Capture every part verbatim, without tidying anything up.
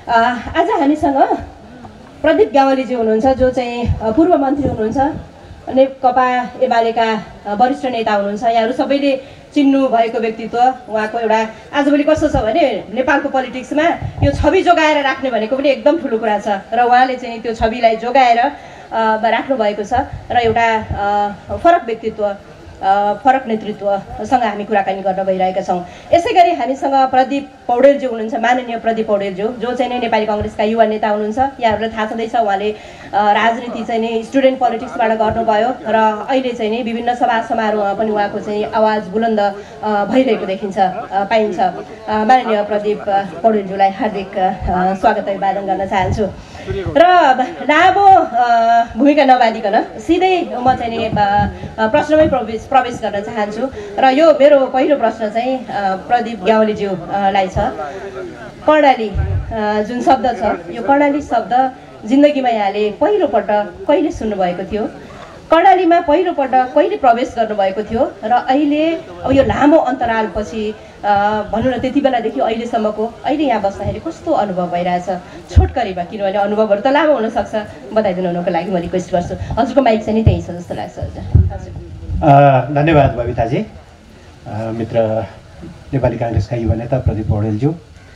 आज हामीसँग प्रदीप ग्यावालीजी हुनुहुन्छ, जो चाहिँ पूर्व मन्त्री हुनुहुन्छ, नेकपा एमालेका वरिष्ठ नेता हुनुहुन्छ। यहाँहरू सबैले चिन्नु भएको व्यक्तित्व। उहाँको एउटा आजभोलि कस्तो छ भने नेपालको पोलिटिक्समा यो छवि जोगाएर राख्ने भनेको पनि एकदम ठुलो कुरा छ र उहाँले चाहिँ त्यो छविलाई जोगाएर राख्नु भएको छ र एउटा फरक व्यक्तित्व, फरक नेतृत्वसँग हामी कुराकानी गर्न गइरहेका छौँ। यसै गरी हामीसँग प्रदीप पौडेलज्यू हुनुहुन्छ, माननीय प्रदीप पौडेलज्यू, जो चाहिँ नै नेपाली कङ्ग्रेसका युवा नेता हुनुहुन्छ। यहाँहरूलाई थाहा छँदैछ उहाँले राजनीति चाहिँ नि स्टुडेन्ट पोलिटिक्सबाट गर्नुभयो र अहिले चाहिँ नि विभिन्न सभा समारोहमा पनि उहाँको चाहिँ आवाज बुलन्द भइरहेको देखिन्छ, पाइन्छ। माननीय प्रदीप पौडेलज्यूलाई हार्दिक स्वागत अभिवादन गर्न चाहन्छु र लामो भूमिका नबाँधिकन सिधै म चाहिँ नि प्रश्नमै प्रवेश प्रवेश गर्न चाहन्छु र यो मेरो पहिलो प्रश्न चाहिँ प्रदीप ग्यावालीज्यूलाई छ। कर्णाली जुन शब्द छ, यो कर्णाली शब्द जिन्दगीमा यहाँले पहिलोपटक कहिले सुन्नुभएको थियो? कर्णालीमा पहिलोपटक कहिले प्रवेश गर्नुभएको थियो र अहिले अब यो लामो अन्तरालपछि भनौँ न त्यति बेलादेखि अहिलेसम्मको अहिले यहाँ बस्दाखेरि कस्तो अनुभव भइरहेछ? छोटकरीमा, किनभने अनुभवहरू त लामो हुनसक्छ, बताइदिनु हुनुको लागि म रिक्वेस्ट गर्छु। हजुरको माइक चाहिँ नि त्यही छ जस्तो लाग्छ। हजुर धन्यवाद बबिताजी। मित्र नेपाली काङ्ग्रेसका युवा नेता प्रदीप पौडेलज्यू,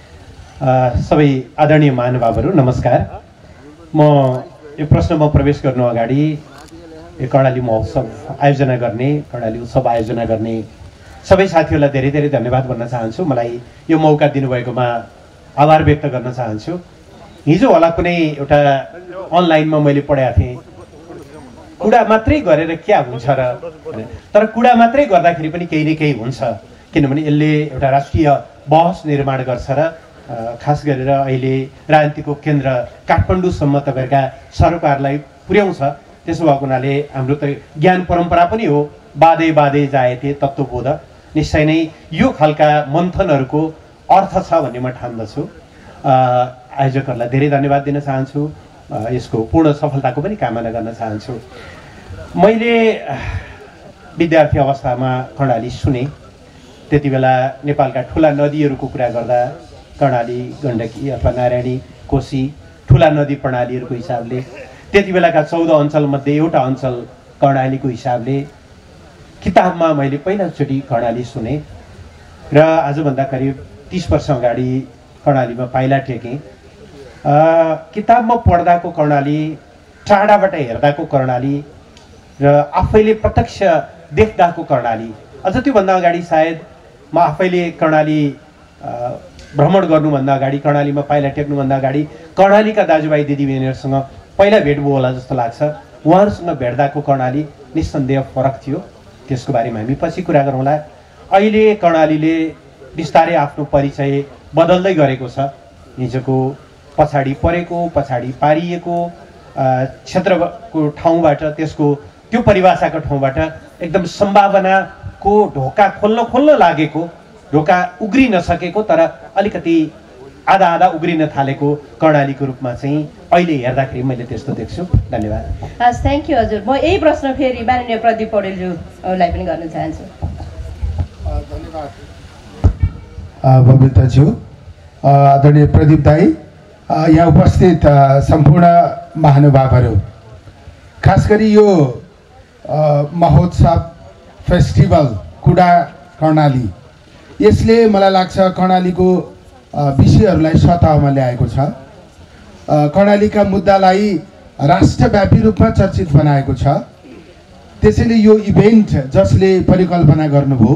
सबै आदरणीय महानुभावहरू नमस्कार। म यो प्रश्नमा प्रवेश गर्नु अगाडि यो कर्णाली महोत्सव आयोजना गर्ने, कर्णाली उत्सव आयोजना गर्ने सबै साथीहरूलाई धेरै धेरै धन्यवाद भन्न चाहन्छु। मलाई यो मौका दिनुभएकोमा आभार व्यक्त गर्न चाहन्छु। हिजो होला कुनै एउटा अनलाइनमा मैले पढेको थिएँ, कुरा मात्रै गरेर क्या हुन्छ र, तर कुरा मात्रै गर्दाखेरि पनि केही न केही हुन्छ, किनभने यसले एउटा राष्ट्रिय बहस निर्माण गर्छ र खास गरेर अहिले राजनीतिको केन्द्र काठमाडौँसम्म तपाईँहरूका सरोकारलाई पुर्याउँछ। त्यसो भएको हुनाले हाम्रो त ज्ञान परम्परा पनि हो, बाधे बाधे जायते तत्त्वबोध। निश्चय नै यो खालका मन्थनहरूको अर्थ छ भन्ने म ठान्दछु। आयोजकहरूलाई धेरै धन्यवाद दिन चाहन्छु, यसको पूर्ण सफलताको पनि कामना गर्न चाहन्छु। मैले विद्यार्थी अवस्थामा कर्णाली सुने, त्यति बेला नेपालका ठुला नदीहरूको कुरा गर्दा कर्णाली, गण्डकी अथवा नारायणी, कोशी ठुला नदी प्रणालीहरूको हिसाबले त्यति बेलाका चौध अञ्चलमध्ये एउटा अञ्चल कर्णालीको हिसाबले किताबमा मैले पहिलोचोटि कर्णाली सुने र आजभन्दा करिब तिस वर्ष अगाडि कर्णालीमा पाइला टेकेँ। किताबमा पढ्दाको कर्णाली, टाढाबाट हेर्दाको कर्णाली र आफैले प्रत्यक्ष देख्दाको कर्णाली, अझ त्योभन्दा अगाडि सायद म आफैले कर्णाली भ्रमण गर्नुभन्दा अगाडि, कर्णालीमा पाइला टेक्नुभन्दा अगाडि कर्णालीका दाजुभाइ दिदीबहिनीहरूसँग पहिला भेट भयो होला जस्तो लाग्छ। उहाँहरूसँग भेट्दाको कर्णाली निस्सन्देह फरक थियो, त्यसको बारेमा हामी पछि कुरा गरौँला। अहिले कर्णालीले बिस्तारै आफ्नो परिचय बदल्दै गरेको छ। हिजोको पछाडि परेको, पछाडि पारिएको क्षेत्रको ठाउँबाट, त्यसको त्यो परिभाषाको ठाउँबाट एकदम सम्भावनाको ढोका खोल्न खोल्न लागेको, ढोका उग्रिन सकेको तर अलिकति आधा आधा उग्रिन थालेको कर्णालीको रूपमा चाहिँ अहिले हेर्दाखेरि मैले त्यस्तो देख्छु। धन्यवाद। हस्, थ्याङ्क यू हजुर। म यही प्रश्न फेरि माननीय प्रदीप पौडेलज्यूलाई पनि गर्न चाहन्छु। धन्यवाद बबिताज्यू। आदरणीय प्रदीप दाई, यहाँ उपस्थित सम्पूर्ण महानुभावहरू, खास गरी यो महोत्सव फेस्टिभल कुडा कर्णाली, यसले मलाई लाग्छ कर्णालीको विषयहरूलाई सतहमा ल्याएको छ। कर्णालीका मुद्दालाई राष्ट्रव्यापी रूपमा चर्चित बनाएको छ। त्यसैले यो इभेन्ट जसले परिकल्पना गर्नुभयो,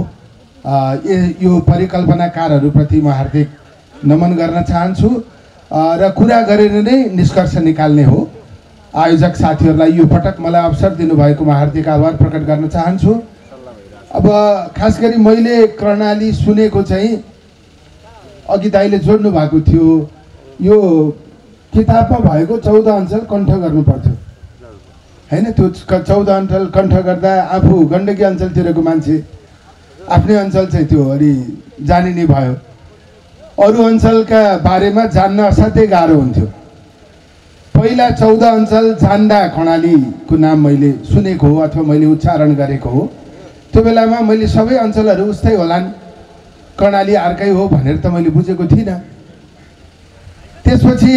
यो परिकल्पनाकारहरूप्रति म हार्दिक नमन गर्न चाहन्छु र कुरा गरेर नै निष्कर्ष निकाल्ने हो। आयोजक साथीहरूलाई यो पटक मलाई अवसर दिनुभएकोमा हार्दिक आभार प्रकट गर्न चाहन्छु। अब खास गरी मैले कर्णाली सुनेको चाहिँ अघि दाइले जोड्नु भएको थियो, यो किताबमा भएको चौध अञ्चल कण्ठ गर्नु पर्थ्यो हैन। त्यो चौध अञ्चल कण्ठ गर्दा आफू गण्डकी अञ्चलतिरको मान्छे आफ्नै अञ्चल चाहिँ त्यो अलि जानिने भयो। अरू अञ्चलका बारेमा जान्न असाध्यै गाह्रो हुन्थ्यो। पहिला चौध अञ्चल जान्दा कर्णालीको नाम मैले सुनेको हो अथवा मैले उच्चारण गरेको हो। त्यो बेलामा मैले सबै अञ्चलहरू उस्तै होलान्, कर्णाली अर्कै हो भनेर त मैले बुझेको थिइनँ। त्यसपछि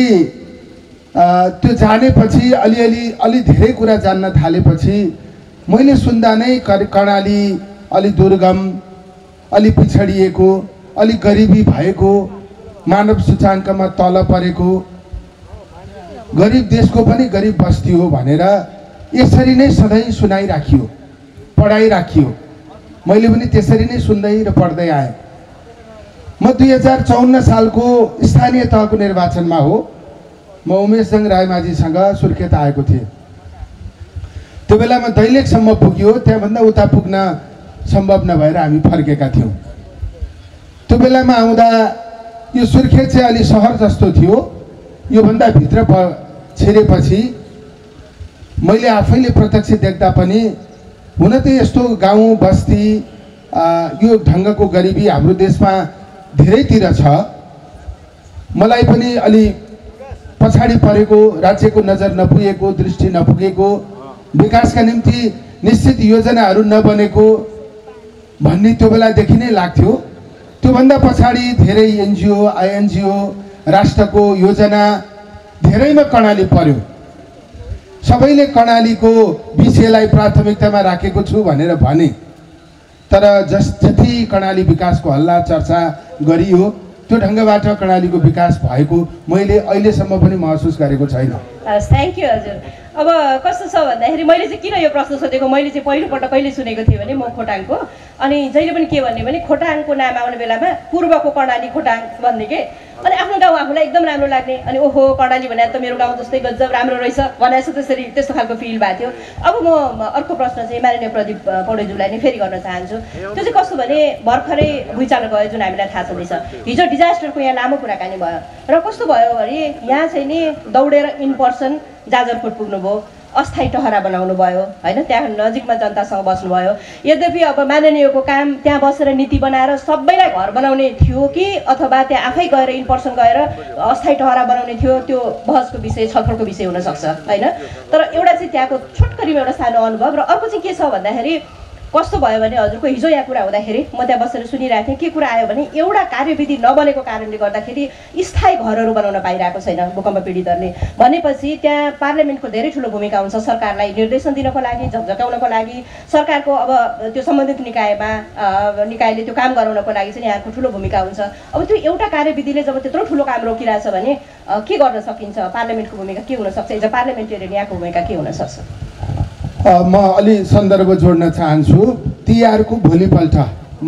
त्यो जानेपछि अलिअलि अलि धेरै कुरा जान्न थालेपछि मैले सुन्दा नै कर्णाली अलि दुर्गम, अलि पिछडिएको, अलि गरिबी भएको, मानव सूचाङ्कमा तल परेको, गरिब देशको पनि गरिब बस्ती हो भनेर यसरी नै सधैँ सुनाइराखियो, पढाइराखियो। मैले पनि त्यसरी नै सुन्दै र पढ्दै आएँ। म दुई हजार चौन्न सालको स्थानीय तहको निर्वाचनमा हो, म उमेशजङ रायमाझीसँग सुर्खेत आएको थिएँ। त्यो बेलामा दैलेखसम्म पुग्यो, त्यहाँभन्दा उता पुग्न सम्भव नभएर हामी फर्केका थियौँ। त्यो बेलामा आउँदा यो सुर्खेत चाहिँ अलि सहर जस्तो थियो। योभन्दा भित्र प छिरेपछि मैले आफैले प्रत्यक्ष देख्दा पनि हुन त यस्तो गाउँ बस्ती यो ढङ्गको गरिबी हाम्रो देशमा धेरैतिर छ। मलाई पनि अलि पछाडि परेको, राज्यको नजर नपुगेको, दृष्टि नपुगेको, विकासका निम्ति निश्चित योजनाहरू नबनेको भन्ने त्यो बेलादेखि नै लाग्थ्यो। त्योभन्दा पछाडि धेरै एनजिओ, आइएनजिओ, राष्ट्रको योजना धेरैमा कर्णाली पर्यो। सबैले कर्णालीको विषयलाई प्राथमिकतामा राखेको छु भनेर भने, तर जस जति कर्णाली विकासको हल्ला चर्चा गरियो त्यो ढङ्गबाट कर्णालीको विकास भएको मैले अहिलेसम्म पनि महसुस गरेको छैन। थ्याङ्क यू हजुर। अब कस्तो छ भन्दाखेरि मैले चाहिँ किन यो प्रश्न सोधेको, मैले चाहिँ पहिलोपल्ट कहिले सुनेको थिएँ भने म खोटाङको, अनि जहिले पनि के भन्ने भने खोटाङको नाम आउने बेलामा पूर्वको कर्णाली खोटाङ भन्ने के, अनि आफ्नो गाउँ आफूलाई एकदम राम्रो लाग्ने, अनि ओहो कर्णाली भनेर त मेरो गाउँ जस्तै गजब राम्रो रहेछ भने जस्तो त्यसरी त्यस्तो खालको फिल भएको थियो। अब म अर्को प्रश्न चाहिँ माननीय प्रदीप पौडेलज्यूलाई नै फेरि गर्न चाहन्छु। त्यो चाहिँ कस्तो भने भर्खरै भुइँचालो गयो जुन हामीलाई थाहा छँदैछ। हिजो डिजास्टरको यहाँ लामो कुराकानी भयो र कस्तो भयो भने यहाँ चाहिँ नि दौडेर इन पर्सन जाजरकोट पुग्नुभयो, अस्थायी टहरा बनाउनु भयो होइन, त्यहाँ नजिकमा जनतासँग बस्नुभयो। यद्यपि अब माननीयको काम त्यहाँ बसेर नीति बनाएर सबैलाई घर बनाउने थियो कि अथवा त्यहाँ आफै गएर इन पर्सन गएर अस्थायी टहरा बनाउने थियो, त्यो बहसको विषय, छलफलको विषय हुनसक्छ होइन। तर एउटा चाहिँ त्यहाँको छोटकरीमा एउटा सानो अनुभव र अर्को चाहिँ के छ भन्दाखेरि कस्तो भयो भने हजुरको हिजो यहाँ कुरा हुँदाखेरि म त्यहाँ बसेर सुनिरहेको थिएँ। के कुरा आयो भने एउटा कार्यविधि नबनेको कारणले गर्दाखेरि स्थायी घरहरू बनाउन पाइरहेको छैन भूकम्प पीडितहरूले। भनेपछि त्यहाँ पार्लियामेन्टको धेरै ठुलो भूमिका हुन्छ, सरकारलाई निर्देशन दिनको लागि, झकझकाउनको लागि, सरकारको अब त्यो सम्बन्धित निकायमा निकायले त्यो काम गराउनको लागि चाहिँ यहाँको ठुलो भूमिका हुन्छ। अब त्यो एउटा कार्यविधिले जब त्यत्रो ठुलो काम रोकिरहेछ भने के गर्न सकिन्छ, पार्लियामेन्टको भूमिका के हुनसक्छ, एज अ पार्लियामेन्टेरियन यहाँको भूमिका के हुनसक्छ? म अलि सन्दर्भ जोड्न चाहन्छु। तिहारको भोलिपल्ट म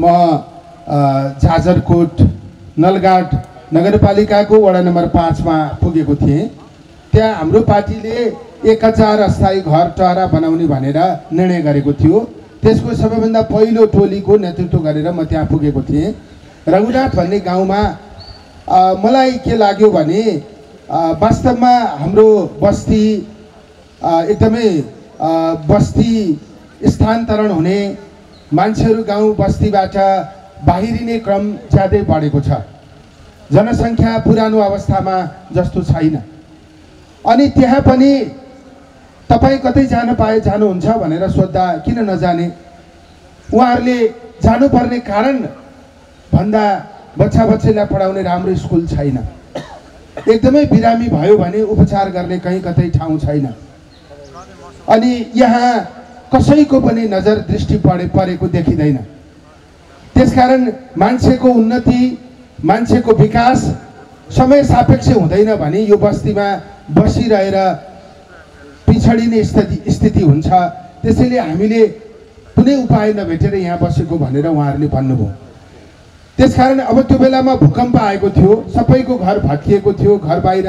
जाजरकोट नलगाड नगरपालिकाको वडा नम्बर पाँचमा पुगेको थिएँ। त्यहाँ हाम्रो पार्टीले एक हजार अस्थायी घर टहरा बनाउने भनेर निर्णय गरेको थियो। त्यसको सबैभन्दा पहिलो टोलीको नेतृत्व गरेर म त्यहाँ पुगेको थिएँ। रघुनाथ भन्ने गाउँमा मलाई के लाग्यो भने वास्तवमा हाम्रो बस्ती एकदमै बस्ती स्थानान्तरण हुने, मान्छेहरू गाउँ बस्तीबाट बाहिरिने क्रम ज्यादै बढेको छ। जनसङ्ख्या पुरानो अवस्थामा जस्तो छैन। अनि त्यहाँ पनि तपाईँ कतै जान पाए जानुहुन्छ भनेर सोद्धा किन नजाने, उहाँहरूले जानुपर्ने कारण भन्दा बच्चा बच्चीलाई पढाउने राम्रो स्कुल छैन, एकदमै बिरामी भयो भने उपचार गर्ने कहीँ कतै ठाउँ छैन, अनि यहाँ कसैको पनि नजर दृष्टि परे परेको देखिँदैन। त्यसकारण मान्छेको उन्नति, मान्छेको विकास समय सापेक्ष हुँदैन भने यो बस्तीमा बसिरहेर पिछडिने स्थिति स्थिति हुन्छ। त्यसैले हामीले कुनै उपाय नभेटेर यहाँ बसेको भनेर उहाँहरूले भन्नुभयो। त्यसकारण अब त्यो बेलामा भूकम्प आएको थियो, सबैको घर भत्किएको थियो, घर बाहिर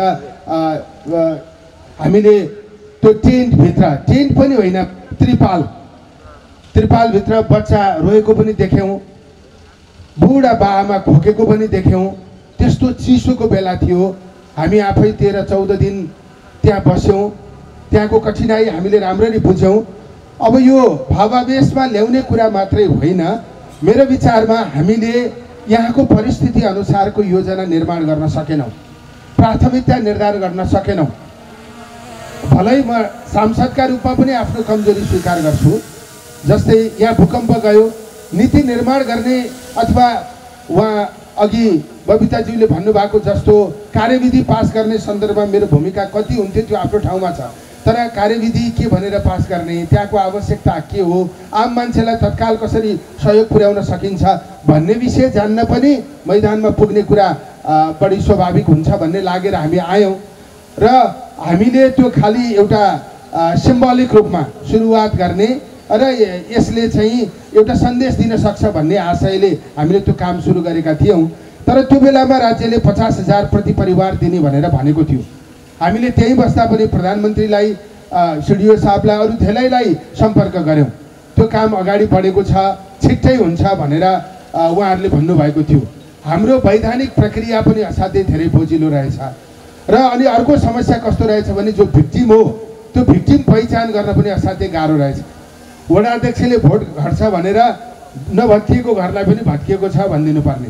हामीले त्यो टेन्टभित्र, टेन्ट पनि होइन त्रिपाल, त्रिपालभित्र बच्चा रोएको पनि देख्यौँ, बुढा बाआमा खोकेको पनि देख्यौँ। त्यस्तो चिसोको बेला थियो। हामी आफै तेह्र चौध दिन त्यहाँ बस्यौँ। त्यहाँको कठिनाइ हामीले राम्ररी बुझ्यौँ। अब यो भावावेशमा ल्याउने कुरा मात्रै होइन, मेरो विचारमा हामीले यहाँको परिस्थिति अनुसारको योजना निर्माण गर्न सकेनौँ, प्राथमिकता निर्धारण गर्न सकेनौँ। भलै म सांसदका रूपमा पनि आफ्नो कमजोरी स्वीकार गर्छु। जस्तै यहाँ भूकम्प गयो, नीति निर्माण गर्ने अथवा वहाँ अघि बबिताज्यूले भन्नुभएको जस्तो कार्यविधि पास गर्ने सन्दर्भमा मेरो भूमिका कति हुन्थ्यो त्यो आफ्नो ठाउँमा छ, तर कार्यविधि के भनेर पास गर्ने, त्यहाँको आवश्यकता के हो, आम मान्छेलाई तत्काल कसरी सहयोग पुर्याउन सकिन्छ भन्ने विषय जान्न पनि मैदानमा पुग्ने कुरा बढी स्वाभाविक हुन्छ भन्ने लागेर हामी आयौँ र हामीले त्यो खालि एउटा सिम्बोलिक रूपमा सुरुवात गर्ने र यसले चाहिँ एउटा सन्देश दिन सक्छ भन्ने आशयले हामीले त्यो काम सुरु गरेका थियौँ। तर त्यो बेलामा राज्यले पचास हजार प्रति परिवार दिने भनेर भनेको थियो। हामीले त्यहीँ बस्दा पनि प्रधानमन्त्रीलाई, सिडिओ साहबलाई, अरू धेरैलाई सम्पर्क गऱ्यौँ। त्यो काम अगाडि बढेको छ, छिट्टै हुन्छ भनेर उहाँहरूले भन्नुभएको थियो। हाम्रो वैधानिक प्रक्रिया पनि असाध्यै धेरै बोजिलो रहेछ र अनि अर्को समस्या कस्तो रहेछ भने जो भिक्टिम हो त्यो भिक्टिम पहिचान गर्न पनि असाध्यै गाह्रो रहेछ। वडा अध्यक्षले भोट घट्छ भनेर नभत्किएको घरलाई पनि भत्किएको छ भनिदिनु पर्ने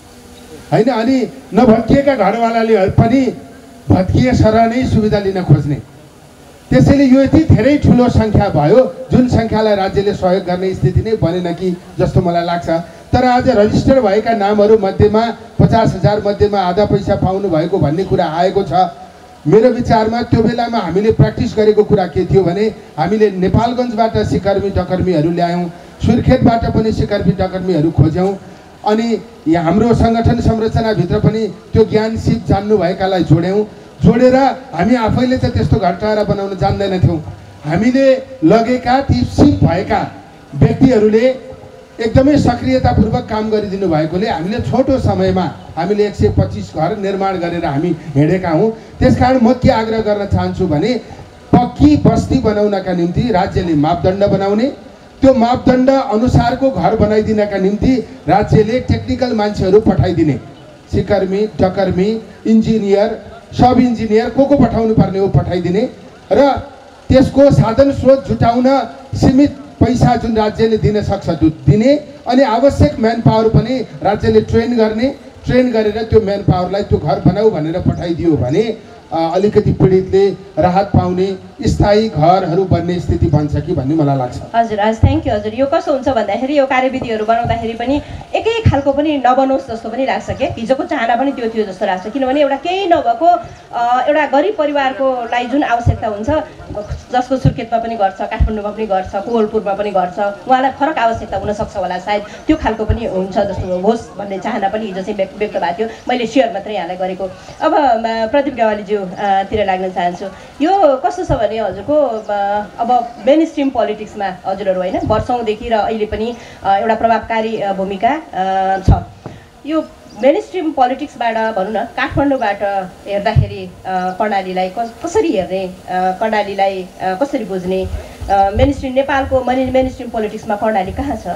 होइन, अनि नभत्किएका घरवालाले पनि भत्किए सरह नै सुविधा लिन खोज्ने। त्यसैले यो यति धेरै ठुलो सङ्ख्या भयो जुन सङ्ख्यालाई राज्यले सहयोग गर्ने स्थिति नै बनेन कि जस्तो मलाई लाग्छ। तर आज रजिस्टर भएका नामहरू मध्येमा पचास हजार मध्येमा आधा पैसा पाउनु भएको भन्ने कुरा आएको छ। मेरो विचारमा त्यो बेलामा हामीले प्र्याक्टिस गरेको कुरा के थियो भने हामीले नेपालगञ्जबाट सिकर्मी डकर्मीहरू ल्यायौँ, सुर्खेतबाट पनि सिकर्मी डकर्मीहरू खोज्यौँ, अनि हाम्रो सङ्गठन संरचनाभित्र पनि त्यो ज्ञान सिप जान्नुभएकालाई जोड्यौँ। जोडेर हामी आफैले त त्यस्तो घटाएर बनाउन जान्दैनथ्यौँ। हामीले लगेका ती सिप भएका व्यक्तिहरूले एकदमै सक्रियतापूर्वक काम गरिदिनु भएकोले हामीले छोटो समयमा हामीले एक सय पच्चिस घर निर्माण गरेर हामी हिँडेका हौँ। त्यसकारण म के आग्रह गर्न चाहन्छु भने पक्की बस्ती बनाउनका निम्ति राज्यले मापदण्ड बनाउने, त्यो मापदण्ड अनुसारको घर बनाइदिनका निम्ति राज्यले टेक्निकल मान्छेहरू पठाइदिने, सिकर्मी डकर्मी इन्जिनियर सब इन्जिनियर को को पठाउनु पर्ने हो पठाइदिने र त्यसको साधन स्रोत जुटाउन सीमित पैसा जुन राज्यले दिन सक्छ त्यो दिने, अनि आवश्यक म्यान पावर पनि राज्यले ट्रेन गर्ने, ट्रेन गरेर त्यो म्यान पावरलाई त्यो घर बनाऊ भनेर पठाइदियो भने अलिकति पीडितले राहत पाउने स्थायी घरहरू बन्ने स्थिति बन्छ कि भन्ने मलाई लाग्छ। हजुर हजुर थ्याङ्क यू। हजुर यो कस्तो हुन्छ भन्दाखेरि यो कार्यविधिहरू बनाउँदाखेरि पनि एकै खालको पनि नबनोस् जस्तो पनि लाग्छ के, हिजोको चाहना पनि त्यो थियो जस्तो लाग्छ। किनभने एउटा केही नभएको एउटा गरिब परिवारकोलाई जुन आवश्यकता हुन्छ, जसको सुर्खेतमा पनि गर्छ, काठमाडौँमा पनि गर्छ, कोहलपुरमा पनि गर्छ, उहाँलाई फरक आवश्यकता हुनसक्छ होला, सायद त्यो खालको पनि हुन्छ जस्तो होस् भन्ने चाहना पनि हिजो चाहिँ व्यक्त व्यक्त भएको थियो। मैले सेयर मात्रै यहाँलाई गरेको। अब प्रदीप गेवालीज्यू तिर लाग्न चाहन्छु। यो कस्तो छ भने हजुरको अब मेन स्ट्रिम पोलिटिक्समा हजुरहरू होइन वर्षौँदेखि र अहिले पनि एउटा प्रभावकारी भूमिका छ। यो मेन स्ट्रिम पोलिटिक्सबाट भनौँ न काठमाडौँबाट हेर्दाखेरि कर्णालीलाई कसरी हेर्ने, कर्णालीलाई कसरी बुझ्ने, मेन स्ट्रिम नेपालको मेन स्ट्रिम पोलिटिक्समा कर्णाली कहाँ छ?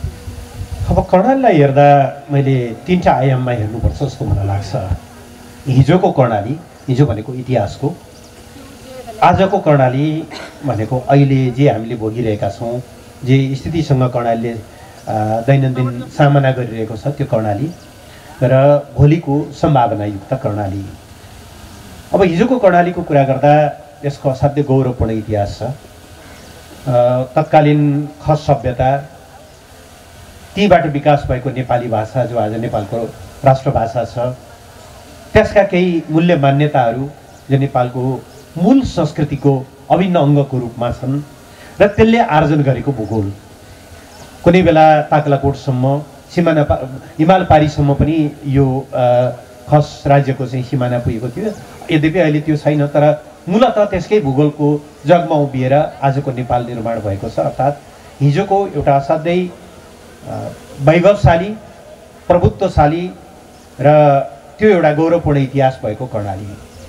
अब कर्णालीलाई हेर्दा मैले तिनवटा आयाममा हेर्नुपर्छ जस्तो मलाई लाग्छ। हिजोको कर्णाली, हिजो भनेको इतिहासको, आजको कर्णाली भनेको अहिले जे हामीले भोगिरहेका छौँ, जे स्थितिसँग कर्णालीले दैनन्दिन सामना गरिरहेको छ त्यो कर्णाली र भोलिको सम्भावनायुक्त कर्णाली। अब हिजोको कर्णालीको कुरा गर्दा यसको असाध्य गौरवपूर्ण इतिहास छ। तत्कालीन खस सभ्यता, तीबाट विकास भएको नेपाली भाषा जो आज नेपालको राष्ट्रभाषा छ, त्यसका केही मूल्य मान्यताहरू जो नेपालको मूल संस्कृतिको अभिन्न अङ्गको रूपमा छन् र त्यसले आर्जन गरेको भूगोल। कुनै बेला ताक्लाकोटसम्म सिमाना पा हिमाल पारीसम्म पनि यो खस राज्यको चाहिँ सिमाना पुगेको थियो। यद्यपि अहिले त्यो छैन, तर मूलतः त्यसकै भूगोलको जगमा उभिएर आजको नेपाल निर्माण भएको छ। अर्थात् हिजोको एउटा असाध्यै वैभवशाली, प्रभुत्वशाली र त्यो एउटा गौरवपूर्ण इतिहास भएको कर्णाली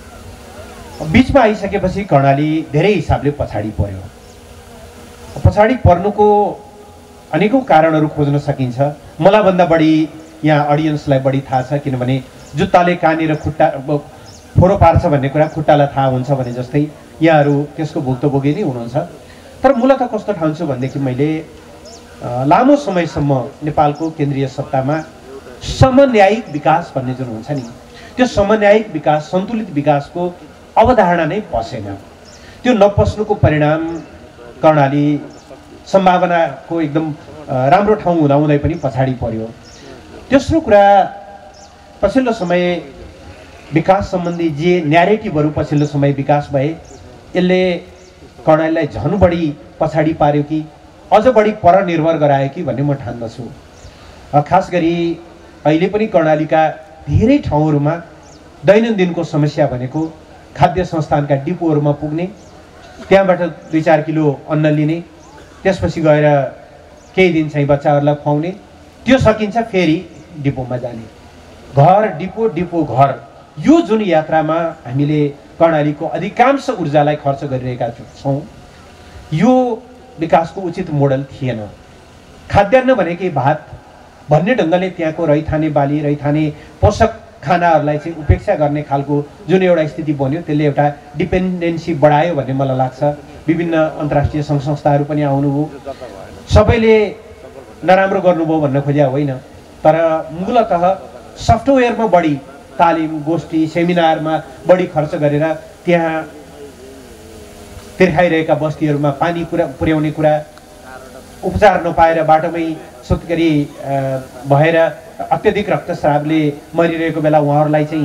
बिचमा आइसकेपछि कर्णाली धेरै हिसाबले पछाडि पर्यो। पछाडि पर्नुको अनेकौँ कारणहरू खोज्न सकिन्छ। मलाई भन्दा बढी यहाँ अडियन्सलाई बढी थाहा छ, किनभने जुत्ताले कानेर खुट्टा फोरो पार्छ भन्ने कुरा खुट्टालाई थाहा हुन्छ भने जस्तै यहाँहरू त्यसको भुक्तभोगी नै हुनुहुन्छ। तर मूलतः कस्तो ठान्छु भनेदेखि मैले लामो समयसम्म नेपालको केन्द्रीय सत्तामा समन्यायिक विकास भन्ने जुन हुन्छ नि, त्यो समन्यायिक विकास, सन्तुलित विकासको अवधारणा नै पसेन। त्यो नपस्नुको परिणाम कर्णाली सम्भावनाको एकदम राम्रो ठाउँ हुँदाहुँदै पनि पछाडि पर्यो। तेस्रो कुरा पछिल्लो समय विकास सम्बन्धी जे न्यारेटिभहरू पछिल्लो समय विकास भए यसले कर्णालीलाई झन् बढी पछाडि पार्यो कि अझ बढी परनिर्भर गरायो कि भन्ने म ठान्दछु। खास गरी अहिले पनि कर्णालीका धेरै ठाउँहरूमा दैनन्दिनको समस्या भनेको खाद्य संस्थानका डिपोहरूमा पुग्ने, त्यहाँबाट दुई चार किलो अन्न लिने, त्यसपछि गएर केही दिन चाहिँ बच्चाहरूलाई खुवाउने, त्यो सकिन्छ फेरि डिपोमा जाने, घर डिपो डिपो घर, यो जुन यात्रामा हामीले कर्णालीको अधिकांश ऊर्जालाई खर्च गरिरहेका छौँ, यो विकासको उचित मोडल थिएन। खाद्यान्न भनेकै भात भन्ने ढङ्गले त्यहाँको रैथाने बाली, रैथाने पोषक खानाहरूलाई चाहिँ उपेक्षा गर्ने खालको जुन एउटा स्थिति बन्यो, त्यसले एउटा डिपेन्डेन्सी बढायो भन्ने मलाई लाग्छ। विभिन्न अन्तर्राष्ट्रिय सङ्घ संस्थाहरू पनि आउनुभयो, सबैले नराम्रो गर्नुभयो भन्न खोज्या होइन, तर मूलतः सफ्टवेयरमा बढी तालिम, गोष्ठी, सेमिनारमा बढी खर्च गरेर त्यहाँ तिर्खाइरहेका बस्तीहरूमा पानी कुरा पुर्याउने कुरा, उपचार नपाएर बाटोमै सुत्केरी भएर अत्यधिक रक्तस्रावले मरिरहेको बेला उहाँहरूलाई चाहिँ